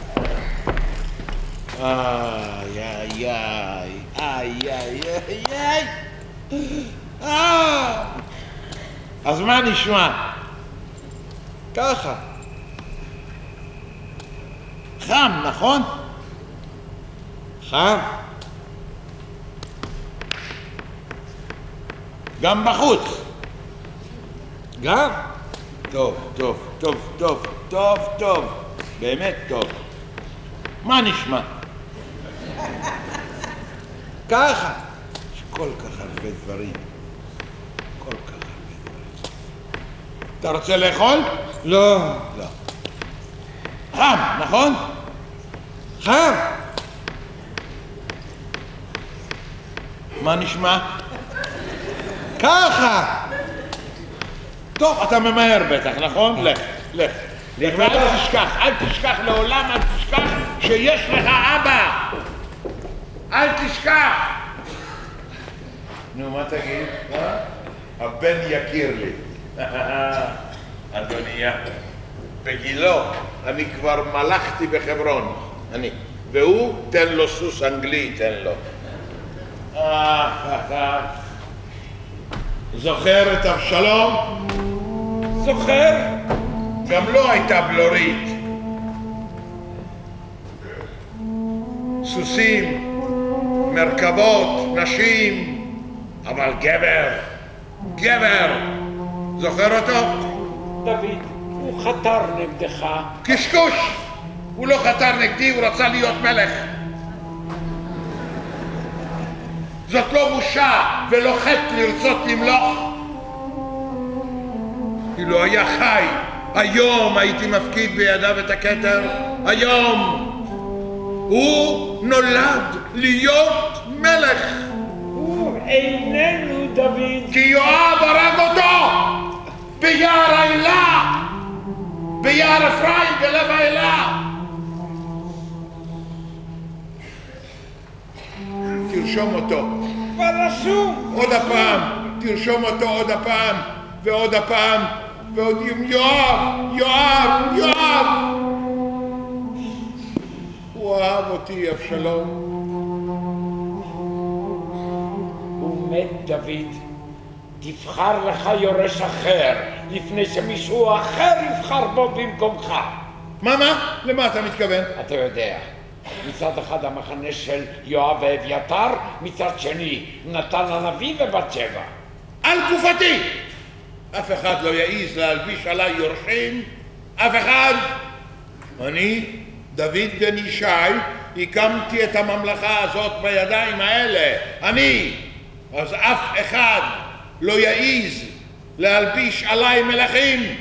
איי, איי, איי, איי, איי, איי, איי. אה! אז מה נשמע? ככה. חם, נכון? חם. גם בחוץ. גם. טוב, טוב, טוב, טוב, טוב, טוב. באמת טוב. מה נשמע? ככה. יש כל כך הרבה דברים. כל כך הרבה דברים. אתה רוצה לאכול? לא. לא. חם, נכון? חם. מה נשמע? ככה. טוב, אתה ממהר בטח, נכון? לך, לך. לך ואל תשכח, אל תשכח לעולם, אל תשכח שיש לך אבא. אל תשכח. נו, מה תגיד? אה? הבן יכיר לי. אדוניה, בגילו אני כבר מלכתי בחברון. אני. והוא, תן לו סוס אנגלי, תן לו. אה, אה, זוכר את אבשלום? זוכר? גם לא הייתה בלורית. סוסים, מרכבות, נשים, אבל גבר, גבר. זוכר אותו? דוד, הוא חתר נגדך. קשקוש. הוא לא חתר נגדי, הוא רצה להיות מלך. זאת לא בושה ולא חטא לרצות למלוך. אילו היה חי, היום הייתי מפקיד בידיו את הכתר. היום הוא נולד להיות מלך. הוא איננו דוד. כי יואב הרג אותו ביער האלה, ביער אפרים בלב האלה. תרשום אותו. כבר רשום. עוד הפעם, תרשום אותו עוד הפעם, ועוד הפעם, ועוד יואב, יואב, יואב. הוא אהב אותי, אבשלום. הוא מת, דוד. תבחר לך יורש אחר, לפני שמישהו אחר יבחר בו במקומך. מה, מה? למה אתה מתכוון? אתה יודע, מצד אחד המחנה של יואב ואביתר, מצד שני נתן הנביא ובת שבע. על גופתי! אף אחד לא יעיז להלביש עליי יורשים אף אחד? אני, דוד בן ישי, הקמתי את הממלכה הזאת בידיים האלה. אני. אז אף אחד לא יעיז להלביש עליי מלכים.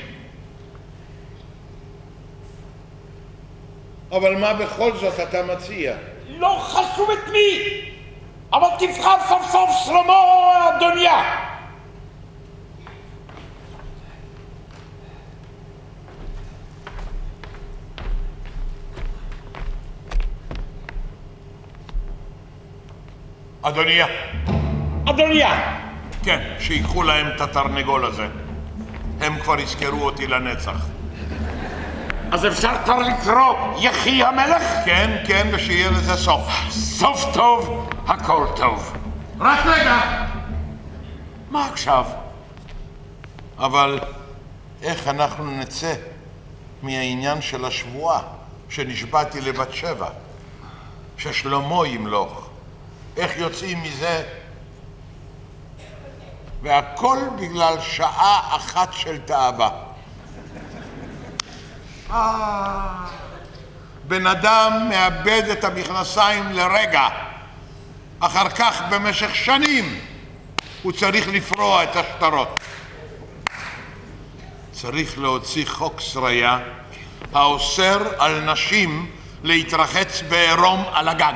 אבל מה בכל זאת אתה מציע? לא חשוב את מי, אבל תבחר סוף סוף שלמה או אדוניה. אדוניה. אדוניה. כן, שיקחו להם את התרנגול הזה. הם כבר יזכרו אותי לנצח. אז אפשר כבר לקרוא יחי המלך? כן, כן, ושיהיה לזה סוף. סוף טוב, הכל טוב. רק רגע. מה עכשיו? אבל איך אנחנו נצא מהעניין של השבועה שנשבעתי לבת שבע, ששלמה ימלוך? איך יוצאים מזה? והכל בגלל שעה אחת של תאווה. אה, בן אדם מאבד את המכנסיים לרגע, אחר כך במשך שנים הוא צריך לפרוע את השטרות. צריך להוציא חוק שריה האוסר על נשים להתרחץ בעירום על הגג.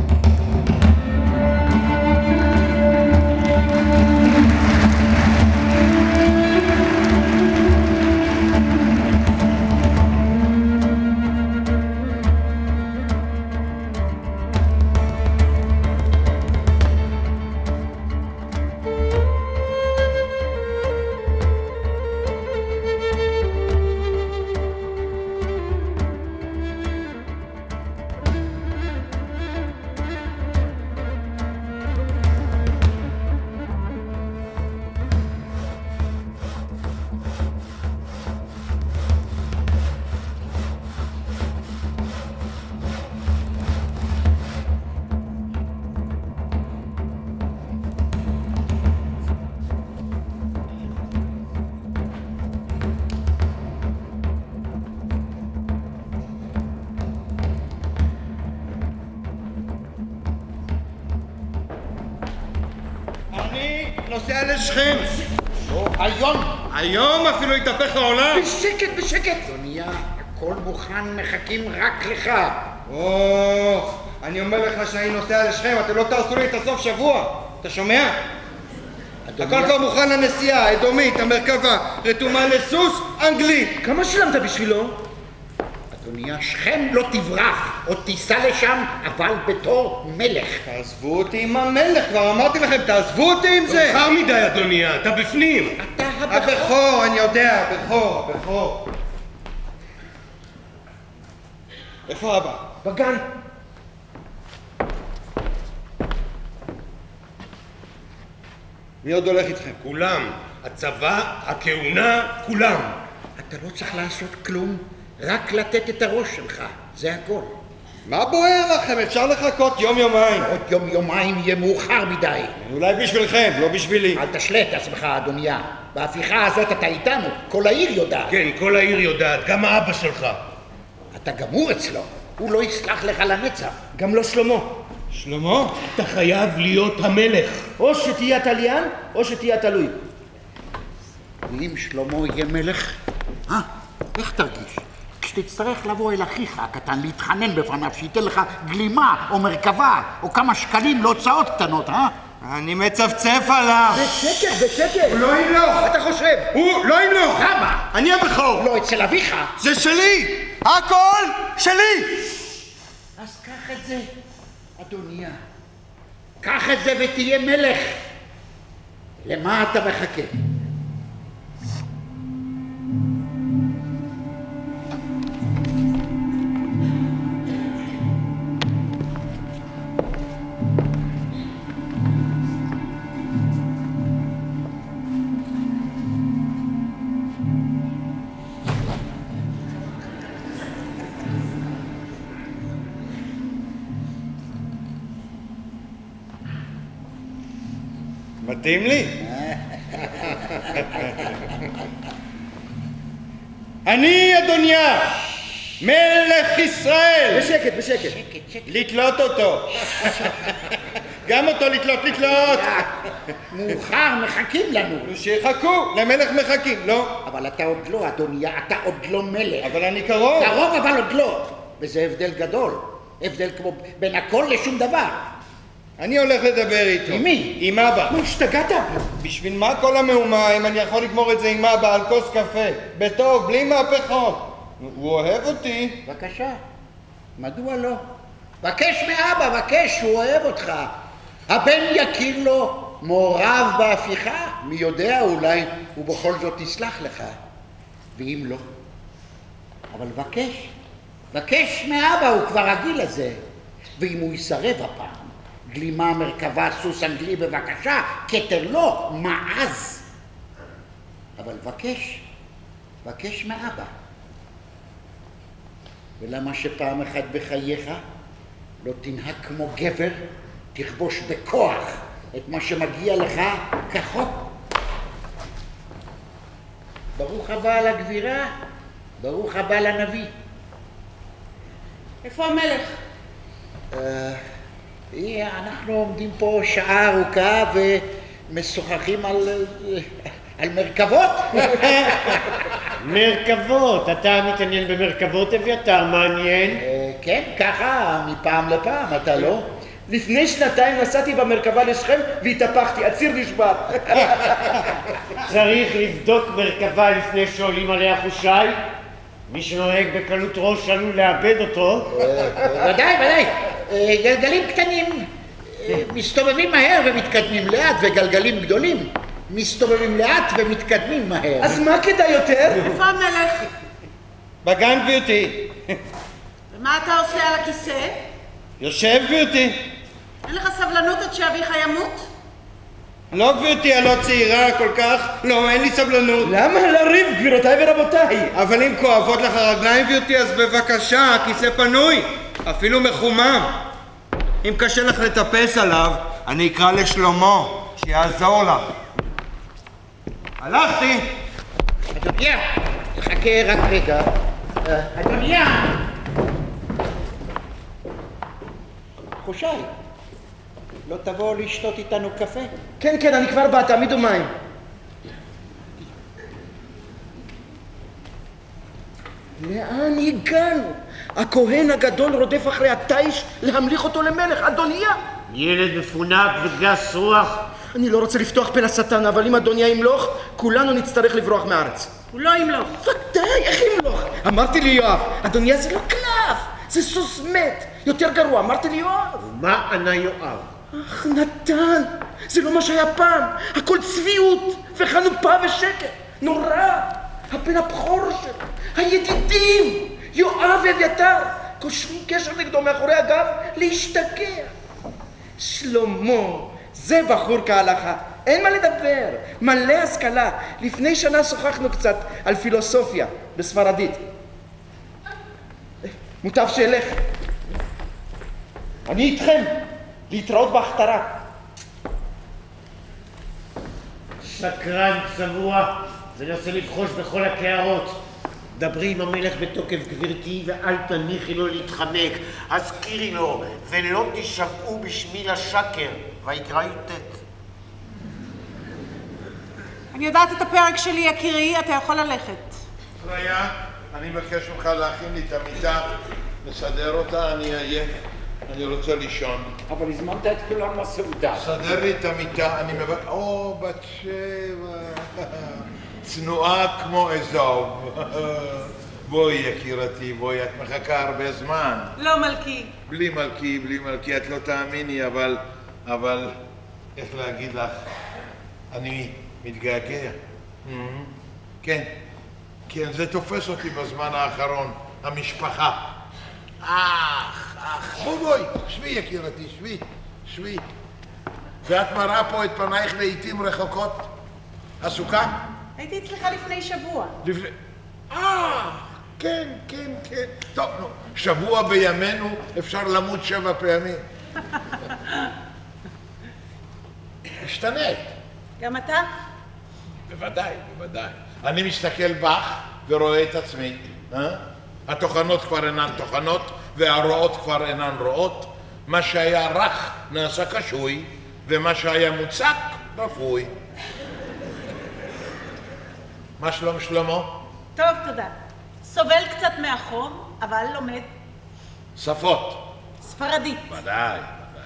נוסע לשכם. לא, היום. היום אפילו התהפך העולם. בשקט, בשקט. אדוניה, הכל מוכן, מחכים רק לך. או, אני אומר לך שאני נוסע לשכם, אתם לא תעשו לי את הסוף שבוע. אתה שומע? הכל כבר מוכן לנסיעה, האדומית, המרכבה, רתומה לסוס, אנגלי. כמה שילמת בשבילו? אדוניה, שכם לא תברח, עוד תיסע לשם, אבל בתור מלך. תעזבו אותי עם המלך, כבר אמרתי לכם, תעזבו אותי עם זה. מאוחר מדי, אדוניה, אתה בפנים. אתה הבכור. הבכור, אני יודע, הבכור, הבכור. איפה אבא? בגן. מי עוד הולך איתכם? כולם. הצבא, הכהונה, כולם. אתה לא צריך לעשות כלום, רק לתת את הראש שלך, זה הכל. מה בוער לכם? אפשר לחכות יום-יומיים. עוד יום-יומיים יהיה מאוחר מדי. אולי בשבילכם, לא בשבילי. אל תשלה את עצמך, אדוניה. בהפיכה הזאת אתה איתנו, כל העיר יודעת. כן, כל העיר יודעת, גם האבא שלך. אתה גמור אצלו, הוא לא יסלח לך לנצח. גם לא שלמה. שלמה? אתה חייב להיות המלך. או שתהיה תליין, או שתהיה תלוי. ואם שלמה יהיה מלך, אה, איך תרגיש? כשתצטרך לבוא אל אחיך הקטן להתחנן בפניו שייתן לך גלימה או מרכבה או כמה שקלים להוצאות קטנות, אה? אני מצפצף עליו. בשקט, בשקט. הוא לא ימלוך. אתה חושב? הוא לא ימלוך. למה? אני הבכור. לא אצל אביך. זה שלי. הכל שלי. אז קח את זה, אדוניה. קח את זה ותהיה מלך. למה אתה מחכה? מתאים לי? אני אדוניה, מלך ישראל. בשקט, בשקט. לתלות אותו. גם אותו לתלות, לתלות. מאוחר, מחכים לנו. שיחכו, למלך מחכים, לא? אבל אתה עוד לא, אדוניה, אתה עוד לא מלך. אבל אני קרוב. קרוב אבל עוד לא. וזה הבדל גדול. הבדל כמו בין הכל לשום דבר. אני הולך לדבר איתו. עם מי? עם אבא. מה, השתגעת? בשביל מה כל המהומה אם אני יכול לגמור את זה עם אבא על כוס קפה? בטוב, בלי מהפכות. הוא אוהב אותי. בבקשה. מדוע לא? בקש מאבא, בקש, הוא אוהב אותך. הבן יכיר לו, מעורב בהפיכה. מי יודע, אולי הוא בכל זאת יסלח לך. ואם לא? אבל בקש. בקש מאבא, הוא כבר רגיל לזה. ואם הוא יסרב הפעם, גלימה, מרכבה, סוס אנגלי, בבקשה, כתר לא, מעז. אבל בקש, בקש מאבא. ולמה שפעם אחת בחייך לא תנהג כמו גבר, תכבוש בכוח את מה שמגיע לך כחוק. ברוך הבא לגבירה, ברוך הבא לנביא. איפה המלך? אנחנו עומדים פה שעה ארוכה ומשוחחים על, על מרכבות. מרכבות, אתה מתעניין במרכבות אביתר, מעניין? כן, ככה, מפעם לפעם, אתה לא? לפני שנתיים נסעתי במרכבה לשכם והתהפכתי, הציר נשבר. צריך לבדוק מרכבה לפני שעולים עליה חושי. מי שנוהג בקלות ראש עלול לאבד אותו. ודאי, ודאי. גלגלים קטנים מסתובבים מהר ומתקדמים לאט, וגלגלים גדולים מסתובבים לאט ומתקדמים מהר. אז מה כדאי יותר? איפה המלך? בגן, גבירתי. ומה אתה עושה על הכיסא? יושב, גבירתי. אין לך סבלנות עד שאביך ימות? לא, גבירתי, הלא צעירה כל כך. לא, אין לי סבלנות. למה לריב, גבירותיי ורבותיי? אבל אם כואבות לך הרגליים, גבירתי, אז בבקשה, הכיסא פנוי. אפילו מחומם. אם קשה לך לטפס עליו, אני אקרא לשלמה, שיעזור לך. הלכתי. אדוניה, תחכה רק רגע. אדוניה! חושי, לא תבוא לשתות איתנו קפה? כן, כן, אני כבר בא, תעמידו מים. לאן הגענו? הכהן הגדול רודף אחרי התיש להמליך אותו למלך, אדוניה! ילד מפונק וגס רוח. אני לא רוצה לפתוח פה לשטן, אבל אם אדוניה ימלוך, כולנו נצטרך לברוח מארץ. הוא לא ימלוך. ודאי, איך ימלוך? אמרתי לי יואב, אדוניה זה לא קלף, זה סוס מת. יותר גרוע, אמרתי לי יואב. מה ענה יואב? אך נתן, זה לא מה שהיה פעם. הכל צביעות וחנופה ושקר. נורא. הבן הבכור שלו, הידידים, יואב ואביתר, קושרים קשר נגדו מאחורי הגב להשתגע. שלמה, זה בחור כהלכה, אין מה לדבר, מלא השכלה. לפני שנה שוחחנו קצת על פילוסופיה בספרדית. מוטב שילך. אני איתכם, להתראות בהכתרה. שקרן צבוע, ונסה לבחוש בכל הקערות. דברי עם המלך בתוקף גבירתי ואל תניחי לו להתחמק. הזכירי לו ולא תשבעו בשמי לשקר. ויקרא י"ט. אני יודעת את הפרק שלי, יקירי, אתה יכול ללכת. ריה, אני מבקש ממך להכין לי את המיטה, לסדר אותה, אני עייף, אני רוצה לישון. אבל הזמנת את כולם לסעודה. סדר לי את המיטה, אני מבקש... או, בת שבע, צנועה כמו אזוב. בואי יקירתי, בואי, את מחכה הרבה זמן. לא מלכי. בלי מלכי, בלי מלכי, את לא תאמיני, אבל... אבל... איך להגיד לך? אני מתגעגע. כן, כן, זה תופס אותי בזמן האחרון, המשפחה. אך, אך, בואי, בואי, שבי יקירתי, שבי, שבי. ואת מראה פה את פנייך לעתים רחוקות. עסוקה? הייתי אצלך לפני שבוע. לפני... אה, כן, כן, כן. טוב, נו, שבוע בימינו אפשר למות שבע פעמים. השתנית. גם אתה? בוודאי, בוודאי. אני מסתכל בך ורואה את עצמי. אה? התוכנות כבר אינן תוכנות, והרואות כבר אינן רואות. מה שהיה רך נעשה קשוי, ומה שהיה מוצק רפוי. מה שלום שלמה? טוב, תודה. סובל קצת מהחום, אבל לומד. שפות. ספרדית. ודאי.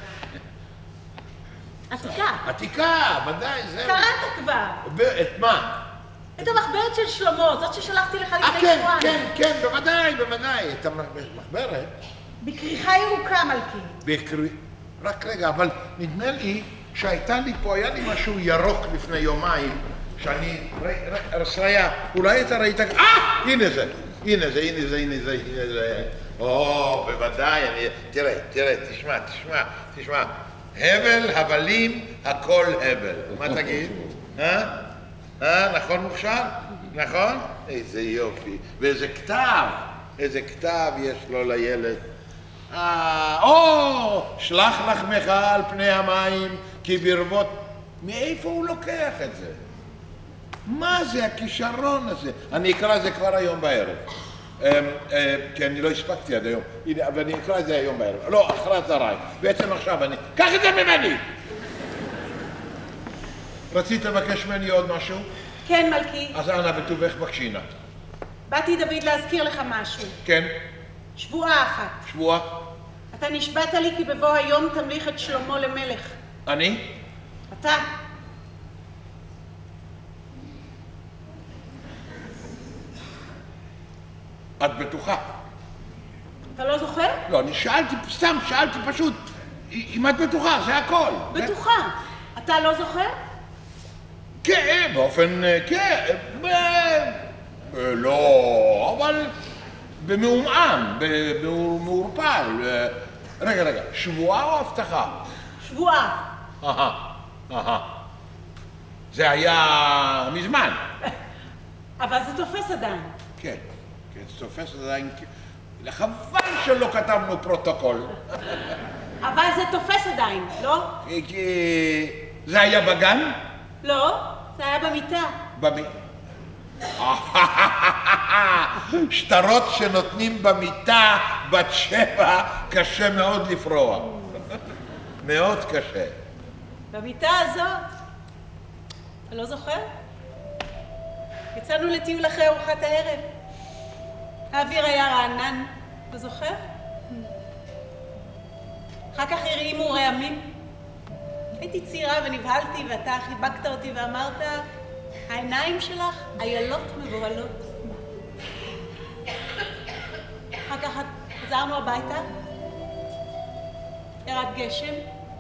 עתיקה. עתיקה, ודאי, זהו. קראת כבר. את מה? את המחברת של שלמה, זאת ששלחתי לך אה, לפני כן, שבועיים. כן, כן, בוודאי, בוודאי. את המחברת. בכריכה ירוקה, מלכי. בקרי... רק רגע, אבל נדמה לי שהייתה לי פה, היה לי משהו ירוק לפני יומיים, שאני... רסריה, אולי אתה ראית... אה! הנה זה, הנה זה, הנה זה, הנה זה, הנה זה. או, בוודאי, אני... תראה, תראה, תשמע, תשמע, תשמע. הבל, הבלים, הכל הבל. מה תגיד? אה? אה, נכון מוכשר? נכון? איזה יופי. ואיזה כתב, איזה כתב יש לו לילד. אה, או, שלח לחמך על פני המים, כי ברבות... מאיפה הוא לוקח את זה? מה זה הכישרון הזה? אני אקרא זה כבר היום בערב. כי אני לא הספקתי עד היום, אבל אני אקרא את זה היום בערב. לא, אחרת צהריים. בעצם עכשיו אני... קח את זה ממני! רצית לבקש ממני עוד משהו? כן, מלכי. אז אנא בטובך בקשינה. באתי, דוד, להזכיר לך משהו. כן? שבועה אחת. שבועה? אתה נשבעת לי כי בבוא היום תמליך את שלמה למלך. אני? אתה. את בטוחה? אתה לא זוכר? לא, אני שאלתי, סתם שאלתי פשוט, אם את בטוחה, זה הכל. בטוחה. אתה לא זוכר? כן, באופן, כן, לא, אבל במעומעם, במעורפל. רגע, רגע, שבועה או הבטחה? שבועה. אהה, אהה. זה היה מזמן. אבל זה תופס עדיין. כן, כן, זה תופס עדיין. חבל שלא כתבנו פרוטוקול. אבל זה תופס עדיין, לא? זה היה בגן? לא, זה היה במיטה. במיטה. שטרות שנותנים במיטה בת שבע, קשה מאוד לפרוע. מאוד קשה. במיטה הזאת, אתה לא זוכר? יצאנו לטיול אחרי ארוחת הערב. האוויר היה רענן, אתה זוכר? אחר כך הרעימו רעמים. הייתי צעירה ונבהלתי, ואתה חיבקת אותי ואמרת, העיניים שלך איילות מבוהלות. אחר כך חזרנו הביתה, ירד גשם,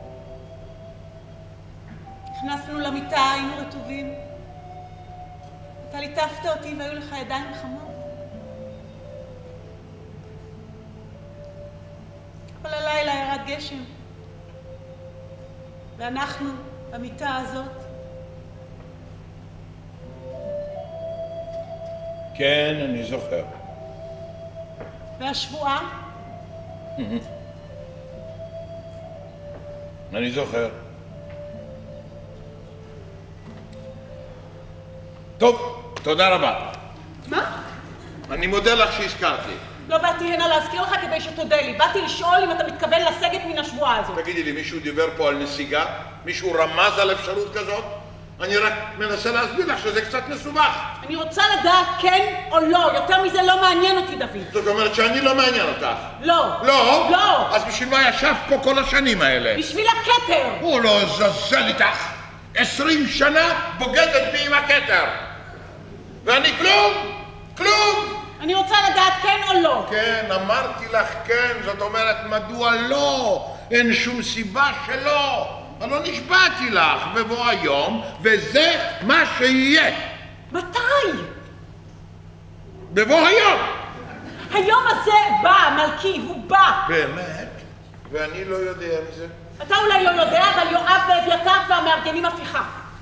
נכנסנו למיטה, היינו רטובים. אתה ליטפת אותי והיו לך ידיים חמות. אבל הלילה ירד גשם, ואנחנו במיטה הזאת. כן, אני זוכר. והשבועה? אני זוכר. טוב, תודה רבה. מה? אני מודה לך שהזכרתי. לא באתי הנה להזכיר לך כדי שתודה לי. באתי לשאול אם אתה מתכוון לסגת מן השבועה הזאת. תגידי לי, מישהו דיבר פה על נסיגה? מישהו רמז על אפשרות כזאת? אני רק מנסה להסביר לך שזה קצת מסובך. אני רוצה לדעת כן או לא. יותר מזה לא מעניין אותי, דוד. זאת אומרת שאני לא מעניין אותך. לא. לא? לא. אז בשביל מה ישב פה כל השנים האלה? בשביל הכתר. הוא לא זזל איתך. עשרים שנה בוגדת בי עם הכתר. ואני כלום, כלום. אני רוצה לדעת כן או לא. כן, אמרתי לך כן, זאת אומרת מדוע לא? אין שום סיבה שלא. אני לא נשבעתי לך בבוא היום, וזה מה שיהיה. מתי? בבוא היום. היום הזה בא, מלכי, הוא בא. באמת? ואני לא יודע מזה. אתה אולי לא יודע, אבל יואב ואביתר והמארגנים הפיכה.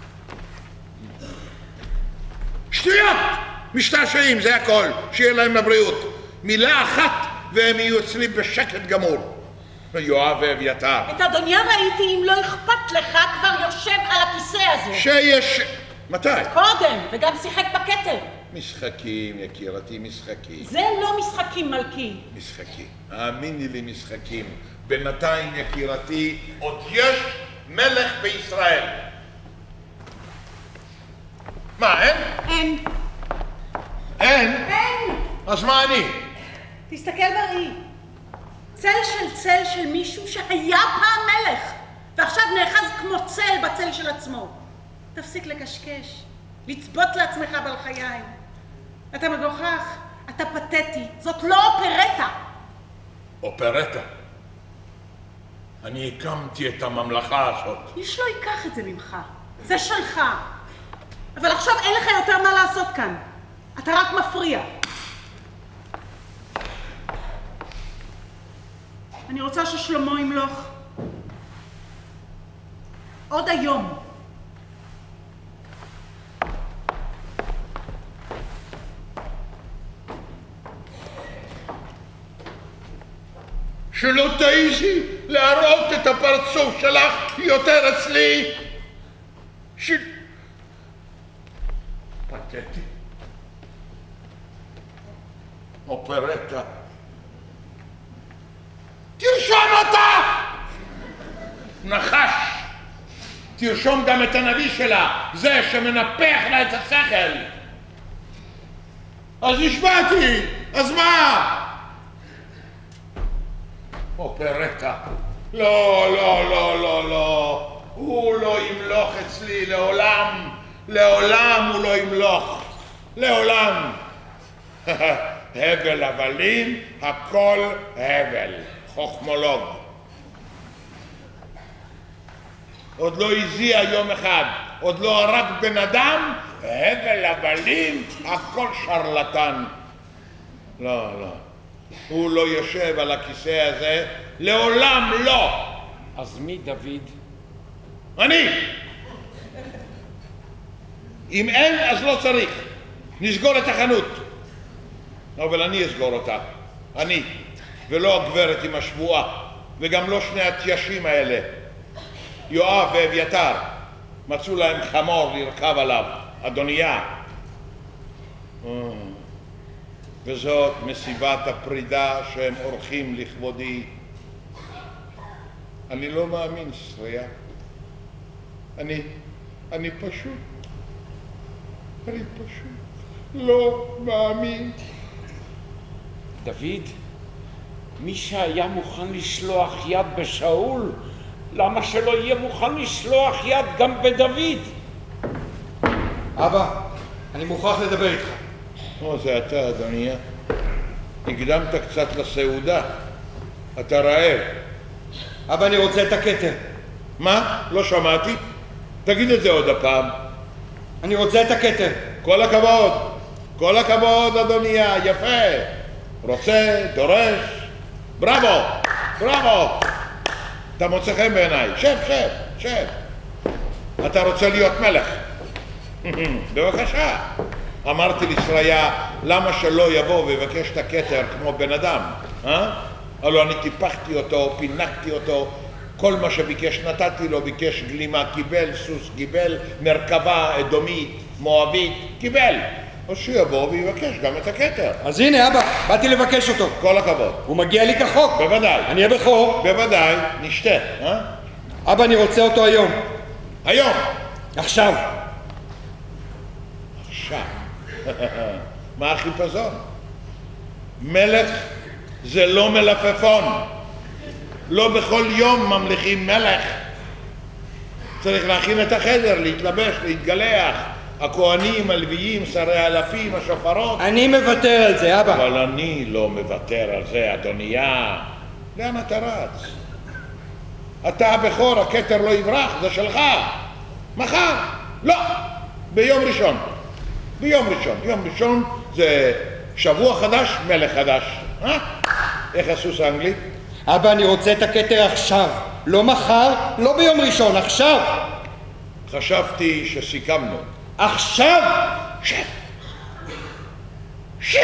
שטויות! משתעשעים, זה הכל. שיהיה להם לבריאות. מילה אחת והם יהיו אצלי בשקט גמור. יואב ואביתר. את אדוניה ראיתי, אם לא אכפת לך, כבר יושב על הכיסא הזה. שיש... מתי? קודם, וגם שיחק בכתר. משחקים, יקירתי, משחקים. זה לא משחקים, מלכי. משחקים. האמיני לי, משחקים. בינתיים, יקירתי, עוד יש מלך בישראל. מה, אין? אין. אין? אין. אז מה אני? תסתכל בראי. צל של צל של מישהו שהיה פעם מלך, ועכשיו נאחז כמו צל בצל של עצמו. תפסיק לקשקש, לצבות לעצמך בלחיים. אתה מגוחך, אתה פתטי, זאת לא אופרטה. אופרטה? אני הקמתי את הממלכה הזאת. איש לא ייקח את זה ממך, זה שלך. אבל עכשיו אין לך יותר מה לעשות כאן. אתה רק מפריע. אני רוצה ששלמה ימלוך. עוד היום. שלא תעיזי להראות את הפרצוף שלך יותר אצלי. ש... פתטי. אופרטה. תרשום אותה! נחש. תרשום גם את הנביא שלה, זה שמנפח לה את השכל. אז נשבעתי, אז מה? אופרטה. לא, לא, לא, לא, לא. הוא לא ימלוך אצלי לעולם. לעולם הוא לא ימלוך. לעולם. הבל הבלים, הכל הבל. חוכמולוג. עוד לא הזיע יום אחד, עוד לא הרג בן אדם, הבל הבלים, הכל שרלטן. לא, לא. הוא לא יושב על הכיסא הזה, לעולם לא. אז מי דוד? אני. אם אין, אז לא צריך. נסגור את החנות. אבל אני אסגור אותה. אני. ולא הגברת עם השבועה. וגם לא שני התיישים האלה. יואב ואביתר. מצאו להם חמור לרכב עליו. אדוניה. וזאת מסיבת הפרידה שהם עורכים לכבודי. אני לא מאמין, שריה. אני, אני פשוט, אני פשוט לא מאמין. דוד, מי שהיה מוכן לשלוח יד בשאול, למה שלא יהיה מוכן לשלוח יד גם בדוד? אבא, אני מוכרח לדבר איתך. או, זה אתה, אדוניה. הקדמת קצת לסעודה. אתה רעב. אבא, אני רוצה את הכתר. מה? לא שמעתי. תגיד את זה עוד הפעם. אני רוצה את הכתר. כל הכבוד. כל הכבוד, אדוניה. יפה. רוצה, דורש. בראבו. בראבו. אתה מוצא חן בעיניי. שב, שב, שב. אתה רוצה להיות מלך. בבקשה. אמרתי לשריה, למה שלא יבוא ויבקש את הכתר כמו בן אדם? אה? הלוא אני טיפחתי אותו, פינקתי אותו, כל מה שביקש נתתי לו, ביקש גלימה, קיבל, סוס קיבל, מרכבה, אדומית, מואבית, קיבל. אז שיבוא ויבקש גם את הכתר. אז הנה אבא, באתי לבקש אותו. כל הכבוד. הוא מגיע לי כחוק. בוודאי. אני אהיה בכור. בוודאי, נשתה. אה? אבא, אני רוצה אותו היום. היום. עכשיו. עכשיו. מה החיפזון? מלך זה לא מלפפון. לא בכל יום ממליכים מלך. צריך להכין את החדר, להתלבש, להתגלח. הכהנים, הלוויים, שרי האלפים, השופרות. אני מוותר על זה, אבא. אבל אני לא מוותר על זה, אדוניה. לאן אתה רץ? אתה הבכור, הכתר לא יברח, זה שלך. מחר. לא. ביום ראשון. ביום ראשון. יום ראשון זה שבוע חדש, מלך חדש. אה? איך הסוס האנגלי? אבא, אני רוצה את הכתר עכשיו. לא מחר, לא ביום ראשון, עכשיו. חשבתי שסיכמנו. עכשיו! שב! שב!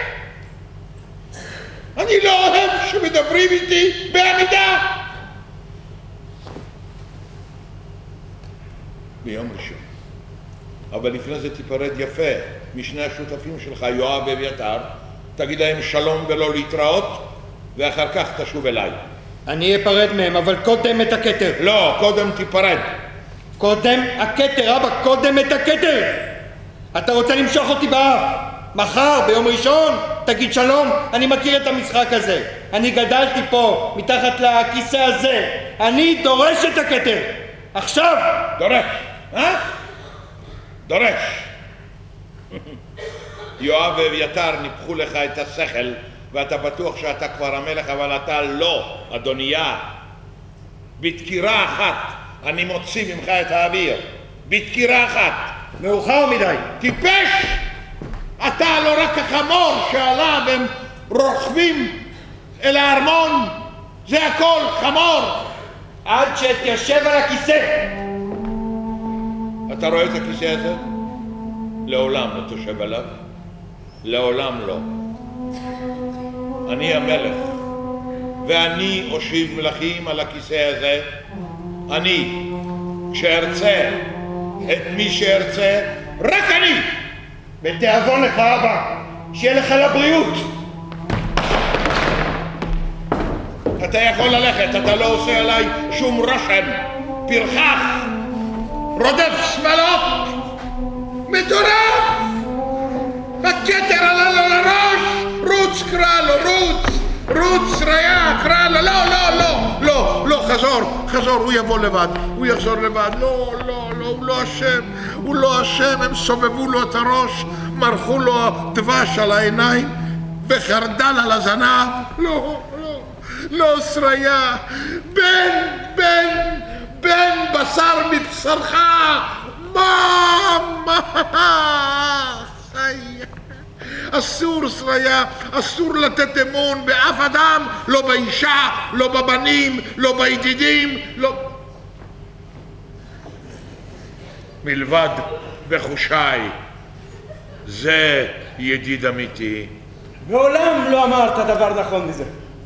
אני לא אוהב שמדברים איתי בעמידה! ביום ראשון. אבל לפני זה תיפרד יפה משני השותפים שלך, יואב ואביתר, תגיד להם שלום ולא להתראות, ואחר כך תשוב אליי. אני אפרד מהם, אבל קודם את הכתר. לא, קודם תיפרד. קודם הכתר, אבא, קודם את הכתר. אתה רוצה למשוך אותי באף? מחר, ביום ראשון, תגיד שלום. אני מכיר את המשחק הזה. אני גדלתי פה, מתחת לכיסא הזה. אני דורש את הכתר. עכשיו. דורש, אה? דורש. יואב ואביתר ניפחו לך את השכל, ואתה בטוח שאתה כבר המלך, אבל אתה לא, אדוניה. בתקירה אחת אני מוציא ממך את האוויר. בתקירה אחת. מאוחר מדי. טיפש! אתה לא רק החמור שעליו הם רוכבים אל הארמון, זה הכל, חמור. עד שתיישב על הכיסא. אתה רואה את הכיסא הזה? לעולם לא תושב עליו. לעולם לא. אני המלך, ואני אושיב מלכים על הכיסא הזה. אני, כשארצה את מי שארצה, רק אני. בתיאבון לך אבא, שיהיה לך לבריאות. אתה יכול ללכת, אתה לא עושה עליי שום רושם. פרחח, רודף שמלות, מטורף. הכתר עלה לו לראש, רוץ קרא לו, רוץ, רוץ ריה, קרא לו, לא, לא, לא, לא, לא, חזור, חזור, הוא יבוא לבד, הוא יחזור לבד, לא, לא, לא, הוא לא אשם, הוא לא אשם, הם סובבו לו את הראש, מרחו לו דבש על העיניים וחרדל על הזנב, לא, לא, לא, שריה, בן, בן, בן בשר מבשרך, מה, מה, חיי. אסור שריה, אסור לתת אמון באף אדם, לא באישה, לא בבנים, לא בידידים, לא... מלבד בחושי, זה ידיד אמיתי. מעולם לא אמרת דבר נכון מזה.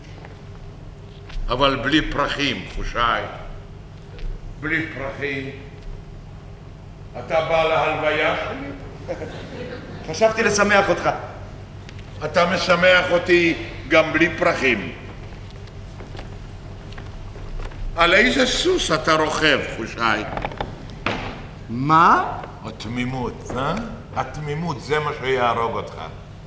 אבל בלי פרחים, חושי, בלי פרחים. אתה בא להלוויה שלי? חשבתי לשמח אותך. אתה משמח אותי גם בלי פרחים. על איזה סוס אתה רוכב, חושי? מה? התמימות, אה? התמימות זה מה שיהרוג אותך.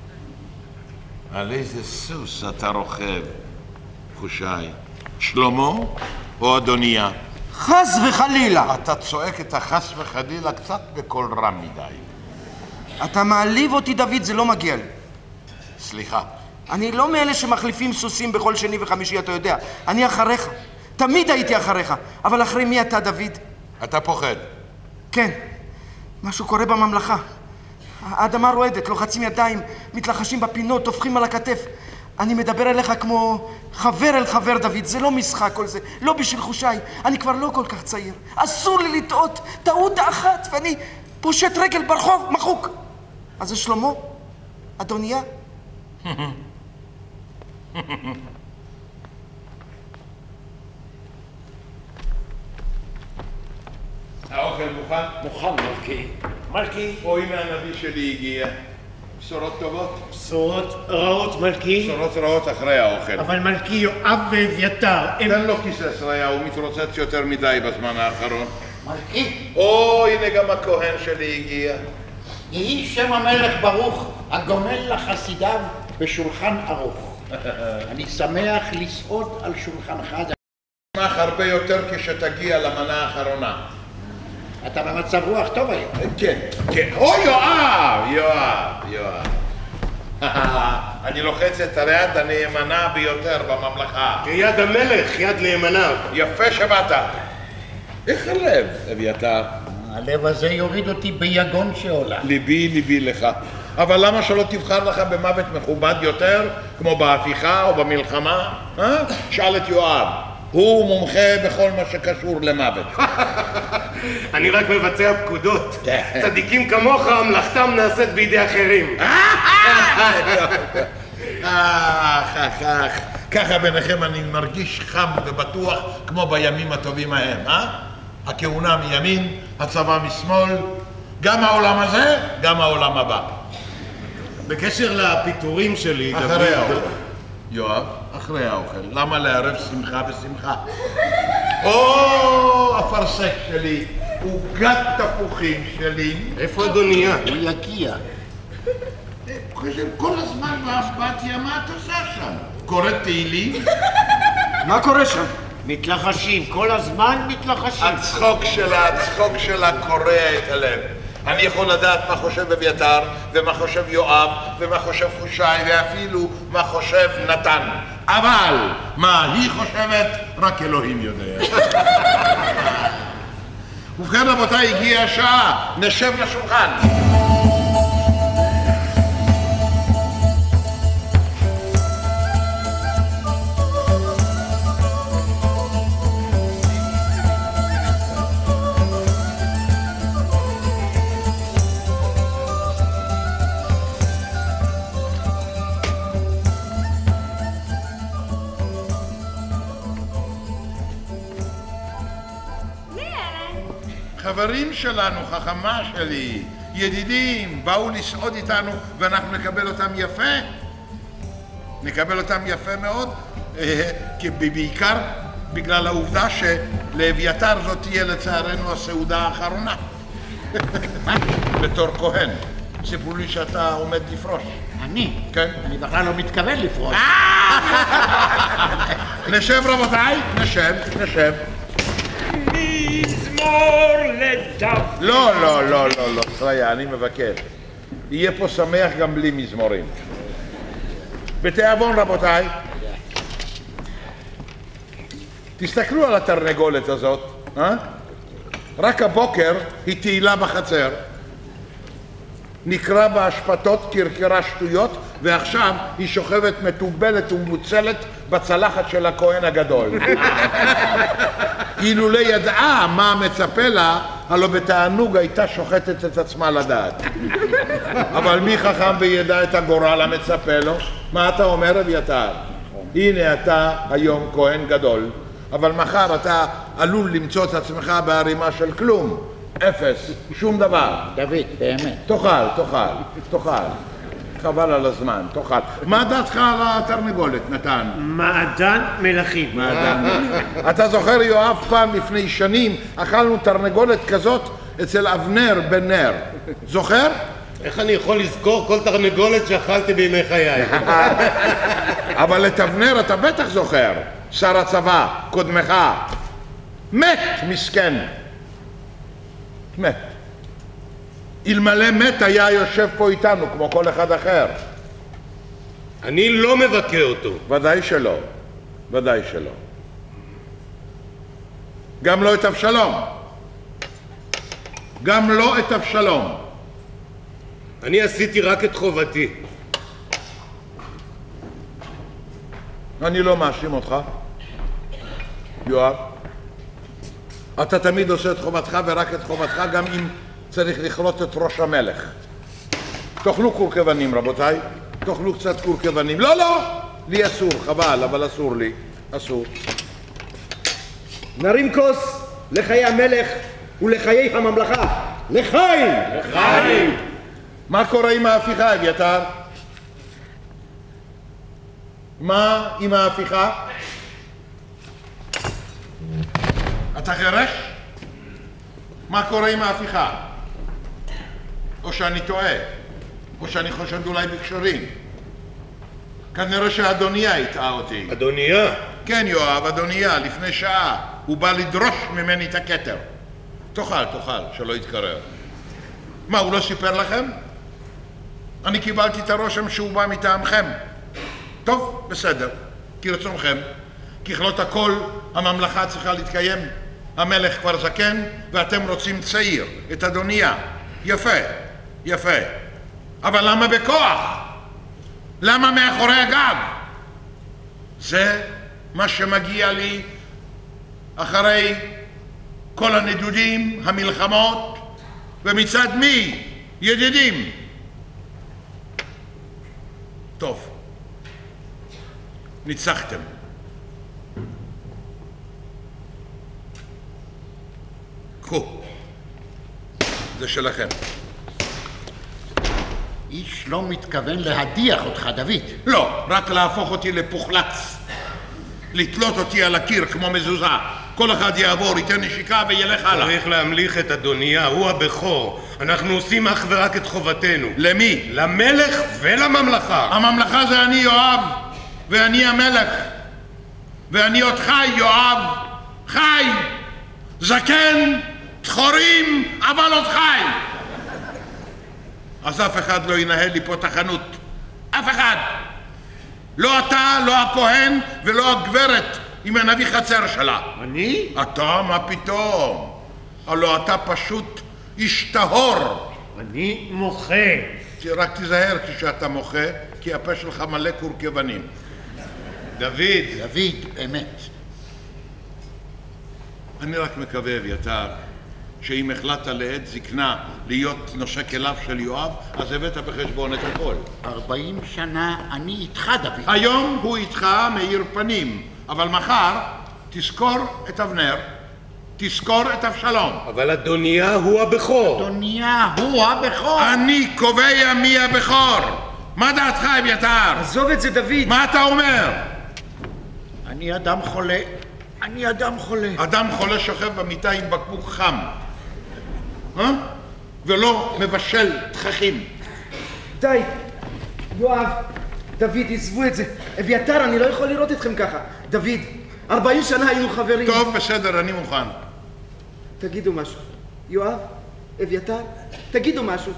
על איזה סוס אתה רוכב, חושי? שלמה או אדוניה? חס וחלילה. אתה צועק את החס וחלילה קצת בקול רם מדי. אתה מעליב אותי, דוד, זה לא מגיע לי. סליחה. אני לא מאלה שמחליפים סוסים בכל שני וחמישי, אתה יודע. אני אחריך. תמיד הייתי אחריך. אבל אחרי מי אתה, דוד? אתה פוחד. כן. משהו קורה בממלכה. האדמה רועדת, לוחצים ידיים, מתלחשים בפינות, טופחים על הכתף. אני מדבר אליך כמו חבר אל חבר, דוד. זה לא משחק כל זה. לא בשביל חושי. אני כבר לא כל כך צעיר. אסור לי לטעות. טעות אחת, ואני פושט רגל ברחוב, מחוק. אז זה שלמה? אדוניה? האוכל מוכן? מוכן, מלכי. מלכי. או הנה הנביא שלי הגיע. בשורות טובות? בשורות רעות, מלכי. בשורות רעות אחרי האוכל. אבל מלכי, יואב ואביתר, הם... תן לו כיסא שריה, הוא מתרוצץ יותר מדי בזמן האחרון. מלכי, או הנה גם הכהן שלי הגיע. יהי שם המלך ברוך, הגומל לחסידיו בשולחן ארוך. אני שמח לסעוד על שולחנך. אשמח הרבה יותר כשתגיע למנה האחרונה. אתה במצב רוח טוב היום. כן, כן. או יואב, יואב, יואב. אני לוחץ את היד הנאמנה ביותר בממלכה. כיד המלך, יד נאמנה. יפה שבאת. איך הלב, אביתר? הלב הזה יוריד אותי ביגון שעולה. ליבי, ליבי לך. אבל למה שלא תבחר לך במוות מכובד יותר, כמו בהפיכה או במלחמה? אה? שאל את יואב. הוא מומחה בכל מה שקשור למוות. אני רק מבצע פקודות. צדיקים כמוך, מלאכתם נעשית בידי אחרים. אך, אך, אך. ככה ביניכם אני מרגיש חם ובטוח כמו בימים הטובים ההם, אה? הכהונה מימין, הצבא משמאל, גם העולם הזה, גם העולם הבא. בקשר לפיטורים שלי, אחרי האוכל. יואב, אחרי האוכל. למה לערב שמחה בשמחה? או, הפרסק שלי, עוגת תפוחים שלי. איפה אדוניה? הוא יגיע. חושב כל הזמן באמבטיה, מה את עושה שם? קוראת תהילים? מה קורה שם? מתלחשים, כל הזמן מתלחשים. הצחוק שלה, הצחוק שלה קורע את הלב. אני יכול לדעת מה חושב אביתר, ומה חושב יואב, ומה חושב חושי, ואפילו מה חושב נתן. אבל מה היא חושבת, רק אלוהים יודע. ובכן רבותיי, הגיעה השעה, נשב לשולחן. חברים שלנו, חכמה שלי, ידידים, באו לסעוד איתנו ואנחנו נקבל אותם יפה. נקבל אותם יפה מאוד, כי בעיקר בגלל העובדה שלאביתר זאת תהיה לצערנו הסעודה האחרונה. בתור כהן. סיפרו לי שאתה עומד לפרוש. אני? כן. אני בכלל לא מתכוון לפרוש. נשב רבותיי, נשב, נשב. מזמור לדוד. לא, לא, לא, לא, לא, שריה, אני מבקש. יהיה פה שמח גם בלי מזמורים. בתיאבון רבותיי, תסתכלו על התרנגולת הזאת, אה? רק הבוקר היא תהילה בחצר, נקרא באשפתות קרקרה שטויות, ועכשיו היא שוכבת מתובלת ומוצלת בצלחת של הכהן הגדול. אילולא ידעה מה מצפה לה, הלא בתענוג הייתה שוחטת את עצמה לדעת. אבל מי חכם וידע את הגורל המצפה לו? מה אתה אומר אביתר? הנה אתה היום כהן גדול, אבל מחר אתה עלול למצוא את עצמך בערימה של כלום. אפס, שום דבר. דוד, באמת. תאכל, תאכל, תאכל. חבל על הזמן, תאכל. מה דעתך על התרנגולת, נתן? מעדן מלכים. מעדן מלכים. אתה זוכר, יואב, פעם לפני שנים אכלנו תרנגולת כזאת אצל אבנר בן נר. זוכר? איך אני יכול לזכור כל תרנגולת שאכלתי בימי חיי? אבל את אבנר אתה בטח זוכר. שר הצבא, קודמך. מת, מסכן. מת. אלמלא מת היה יושב פה איתנו כמו כל אחד אחר. אני לא מבקר אותו. ודאי שלא, ודאי שלא. גם לא את אבשלום. גם לא את אבשלום. אני עשיתי רק את חובתי. אני לא מאשים אותך, יואב. אתה תמיד עושה את חובתך ורק את חובתך, גם אם צריך לכרות את ראש המלך. תאכלו קורקבנים רבותיי, תאכלו קצת קורקבנים. לא, לא, לי אסור, חבל, אבל אסור לי, אסור. נרים כוס לחיי המלך ולחיי הממלכה. לחיים! לחיים! מה קורה עם ההפיכה, אביתר? מה עם ההפיכה? אתה חרש? מה קורה עם ההפיכה? או שאני טועה, או שאני חושד אולי בקשרים. כנראה שאדוניה הטעה אותי. אדוניה? כן יואב, אדוניה, לפני שעה. הוא בא לדרוש ממני את הכתר. תאכל, תאכל, שלא יתקרר. מה, הוא לא סיפר לכם? אני קיבלתי את הרושם שהוא בא מטעמכם. טוב, בסדר, כרצונכם. ככלות הכל, הממלכה צריכה להתקיים. המלך כבר זקן, ואתם רוצים צעיר, את אדוניה. יפה, יפה. אבל למה בכוח? למה מאחורי הגב? זה מה שמגיע לי אחרי כל הנדודים, המלחמות, ומצד מי? ידידים. טוב, ניצחתם. קחו. זה שלכם. איש לא מתכוון להדיח אותך, דוד. לא, רק להפוך אותי לפוחלץ. לתלות אותי על הקיר כמו מזוזה. כל אחד יעבור, ייתן נשיקה וילך הלאה. צריך להמליך את אדוניה, הוא הבכור. אנחנו עושים אך ורק את חובתנו. למי? למלך ולממלכה. הממלכה זה אני יואב, ואני המלך. ואני עוד חי, יואב. חי! זקן, תחורים, אבל עוד חי! אז אף אחד לא ינהל לי פה את החנות. אף אחד! לא אתה, לא הכהן ולא הגברת עם הנביא חצר שלה. אני? אתה, מה פתאום? הלא אתה פשוט איש טהור. אני מוחה. רק תיזהר כשאתה מוחה, כי הפה שלך מלא קורקבנים. דוד. דוד, אמת. אני רק מקווה, אביתר, שאם החלטת לעת זקנה להיות נושא כליו של יואב, אז הבאת בחשבון את הכל. ארבעים שנה אני איתך, דוד. היום הוא איתך מאיר פנים, אבל מחר תזכור את אבנר, תזכור את אבשלום. אבל אדוניה הוא הבכור. אדוניה הוא הבכור. אני קובע מי הבכור. מה דעתך, אביתר? עזוב את זה, דוד. מה אתה אומר? אני אדם חולה. אני אדם חולה. אדם חולה שוכב במיטה עם בקבוק חם, אה? ולא מבשל תככים. די, יואב, דוד, עזבו את זה. אביתר, אני לא יכול לראות אתכם ככה. דוד, ארבעים שנה היינו חברים. טוב, בסדר, אני מוכן. תגידו משהו. יואב, אביתר, תגידו משהו.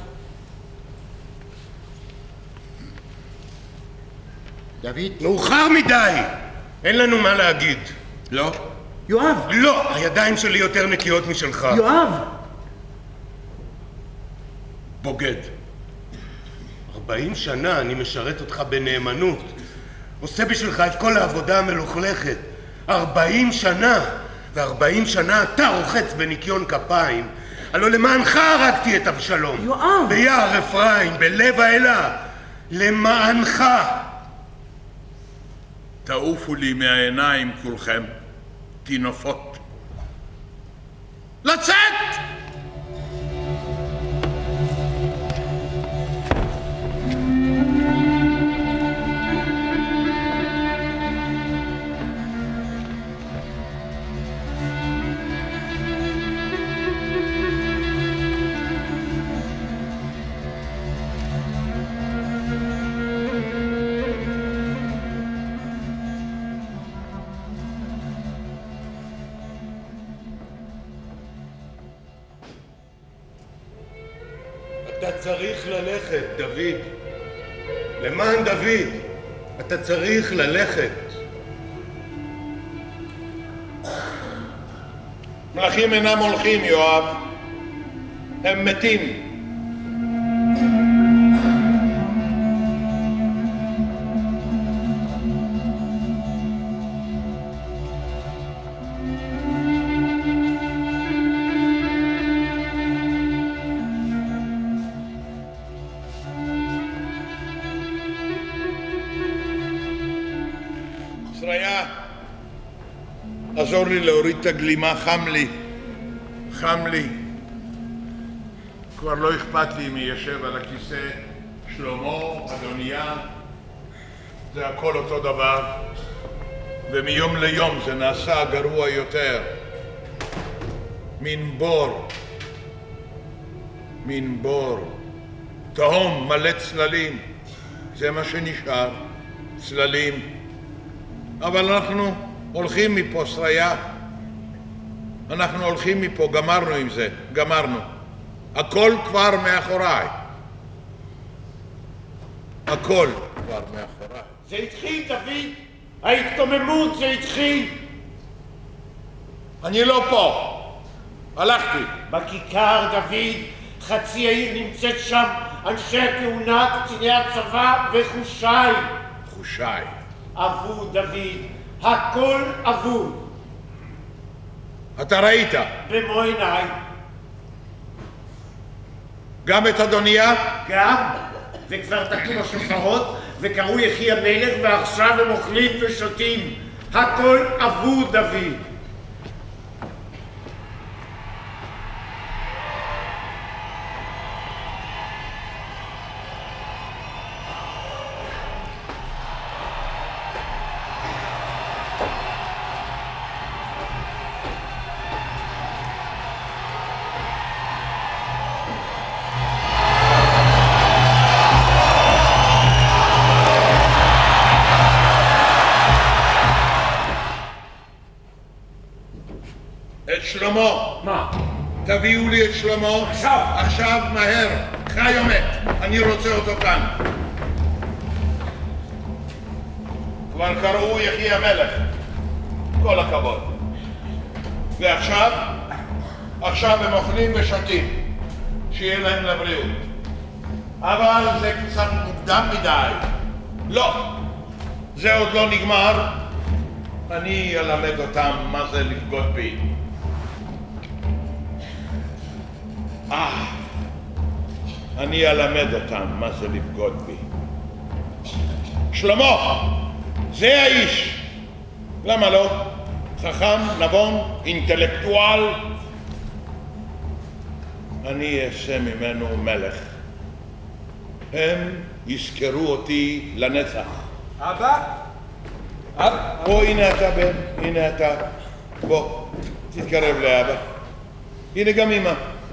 דוד? מאוחר מדי! אין לנו מה להגיד. לא? יואב! לא! הידיים שלי יותר נקיות משלך. יואב! בוגד. ארבעים שנה אני משרת אותך בנאמנות. עושה בשבילך את כל העבודה המלוכלכת. ארבעים שנה! וארבעים שנה אתה רוחץ בניקיון כפיים. הלא למענך הרגתי את אבשלום. יואב! ביער אפרים, בלב האלה. למענך. תעופו לי מהעיניים כולכם, תינופות. לצאת! אתה צריך ללכת, דוד. למען דוד, אתה צריך ללכת. מלכים אינם הולכים, יואב. הם מתים. עזור לי להוריד את הגלימה, חם לי, חם לי. כבר לא אכפת לי מי יושב על הכיסא, שלמה, אדוניה, זה הכל אותו דבר, ומיום ליום זה נעשה גרוע יותר. מין בור, מין בור, תהום מלא צללים, זה מה שנשאר, צללים. אבל אנחנו הולכים מפה, שריה. אנחנו הולכים מפה, גמרנו עם זה, גמרנו. הכל כבר מאחוריי. הכל כבר מאחוריי. זה התחיל, דוד. ההתקוממות, זה התחיל. אני לא פה. הלכתי. בכיכר, דוד, חצי העיר נמצאת שם, אנשי הכהונה, קציני הצבא וחושיי. חושיי. אבוד, דוד. הכל אבוד. אתה ראית? במו עיניי. גם את אדוניה? גם. וכבר תקעו בשופרות וקראו יחי המלך ועכשיו הם אוכלים ושותים. הכל אבוד, דוד. שלמה. מה? תביאו לי את שלמה. עכשיו. עכשיו, מהר. חי או מת. אני רוצה אותו כאן. כבר קראו יחי המלך. כל הכבוד. ועכשיו, עכשיו הם אוכלים ושותים. שיהיה להם לבריאות. אבל זה קצת מוקדם מדי. לא. זה עוד לא נגמר. אני אלמד אותם מה זה לבגוד בי. אה, אני אלמד אותם מה זה לבגוד בי. שלמה, זה האיש. למה לא? חכם, נבון, אינטלקטואל. אני אעשה ממנו מלך. הם יזכרו אותי לנצח. אבא? אבא? בוא, הנה אתה בן, הנה אתה. בוא, תתקרב לאבא. הנה גם אמא.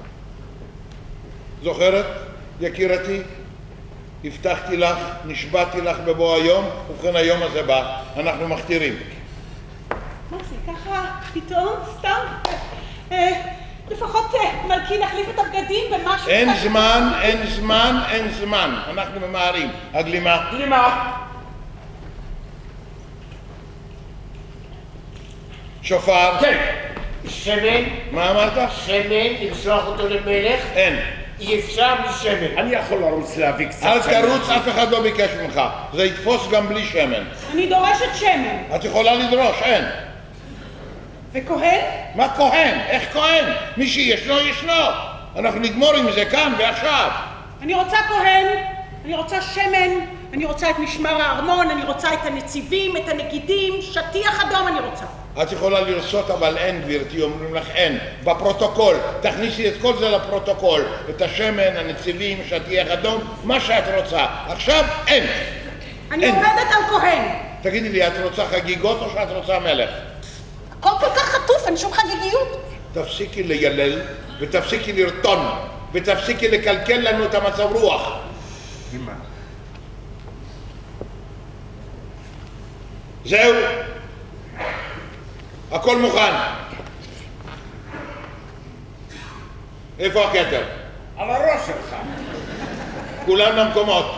זוכרת, יקירתי? הבטחתי לך, נשבעתי לך בבוא היום, ובכן היום הזה בא. אנחנו מכתירים. מה זה, ככה פתאום? סתם? לפחות מלכי נחליף את הבגדים במשהו... אין זמן, אין זמן, אין זמן. אנחנו ממהרים. הגלימה. גלימה. שופר. כן. שמן. מה אמרת? שמן, לשלוח אותו למלך. אין. אי אפשר בלי שמן. אני יכול לרוץ להביא קצת אל שמן. תרוץ, אף אחד לא ביקש ממך. זה יתפוס גם בלי שמן. אני דורשת שמן. את יכולה לדרוש, אין. וכהן? מה כהן? איך כהן? מי שישנו, ישנו. אנחנו נגמור עם זה כאן ועכשיו. אני רוצה כהן, אני רוצה שמן, אני רוצה את משמר הארמון, אני רוצה את הנציבים, את הנגידים, שטיח אדום אני רוצה. את יכולה לרצות, אבל אין, גברתי, אומרים לך אין. בפרוטוקול, תכניסי את כל זה לפרוטוקול. את השמן, הנציבים, שטיח אדום, מה שאת רוצה. עכשיו, אין. אני אין. עומדת על כהן. תגידי לי, את רוצה חגיגות או שאת רוצה מלך? הכל כל כך חטוף, אין שום חגיגיות. תפסיקי לילל, ותפסיקי לרטון, ותפסיקי לקלקל לנו את המצב רוח. אמא. זהו. הכל מוכן. איפה הכתר? על הראש שלך. כולם למקומות.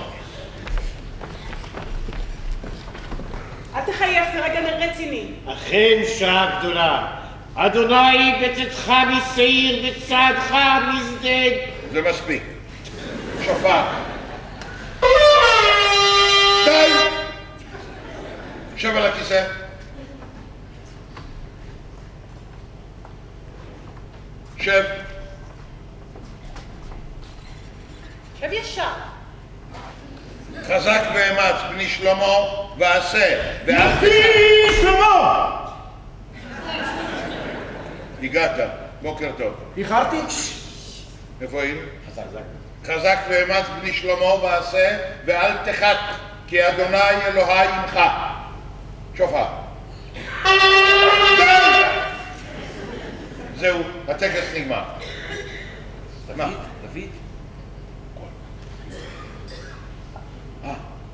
אל תחייך, זה רגע רציני. אכן שעה גדולה. אדוני בצאתך משעיר, בצעדך משדה. זה מספיק. שופר. די! שב על הכיסא. שב. שב ישר. חזק ואמץ, בני שלמה, ועשה. יפי שלמה! הגעת, בוקר טוב. איחרתי? איפה היא? חזק ואמץ, בני שלמה, ועשה, ואל תחת, כי אדוני אלוהי עמך. שופר. זהו, הטקס נגמר. מה? דוד? אה.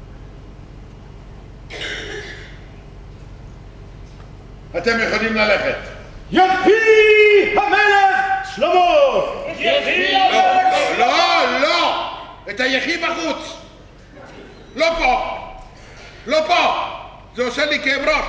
אתם יכולים ללכת. יפי המלך שלמה! יפי לא, לא, לא! את היחי בחוץ! לא פה! לא פה! זה עושה לי כאב ראש!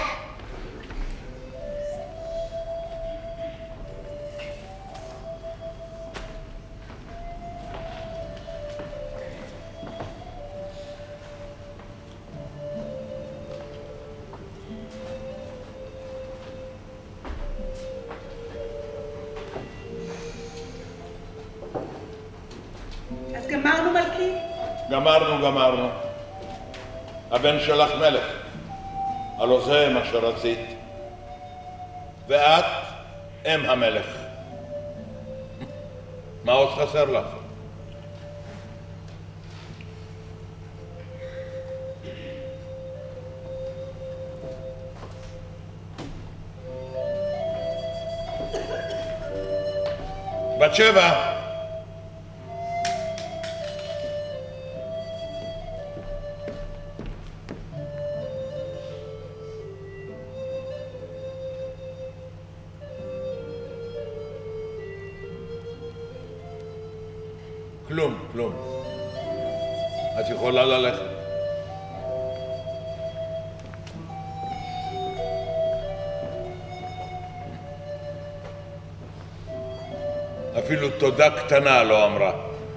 אז גמרנו מלכי? גמרנו, גמרנו. הבן שלך מלך. הלא זה מה שרצית. ואת אם המלך. מה עוד חסר לך? בת שבע. כלום, כלום. את יכולה ללכת. אפילו תודה קטנה לא אמרה.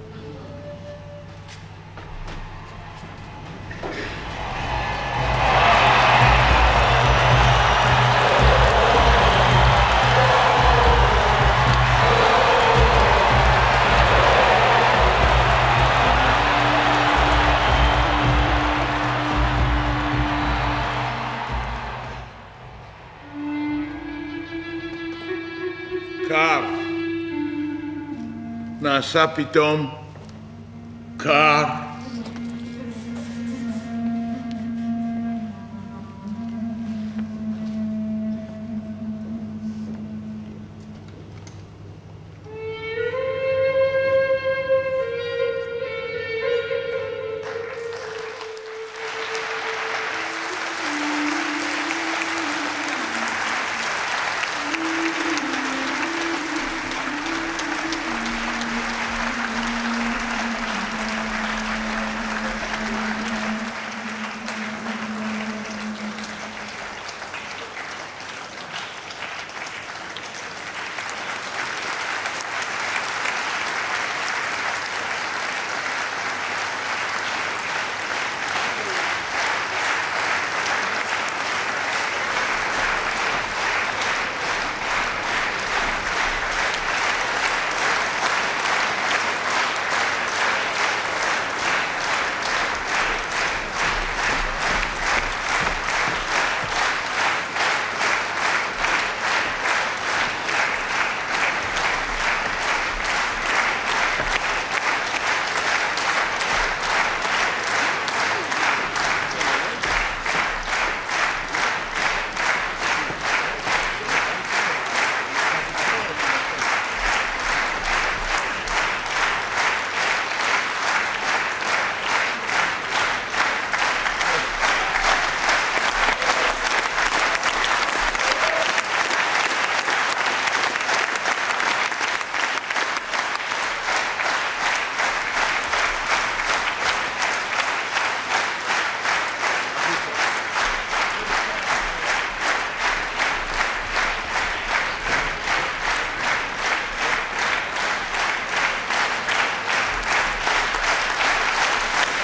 קר. נעשה פתאום קר.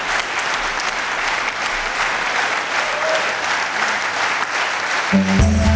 Thank you.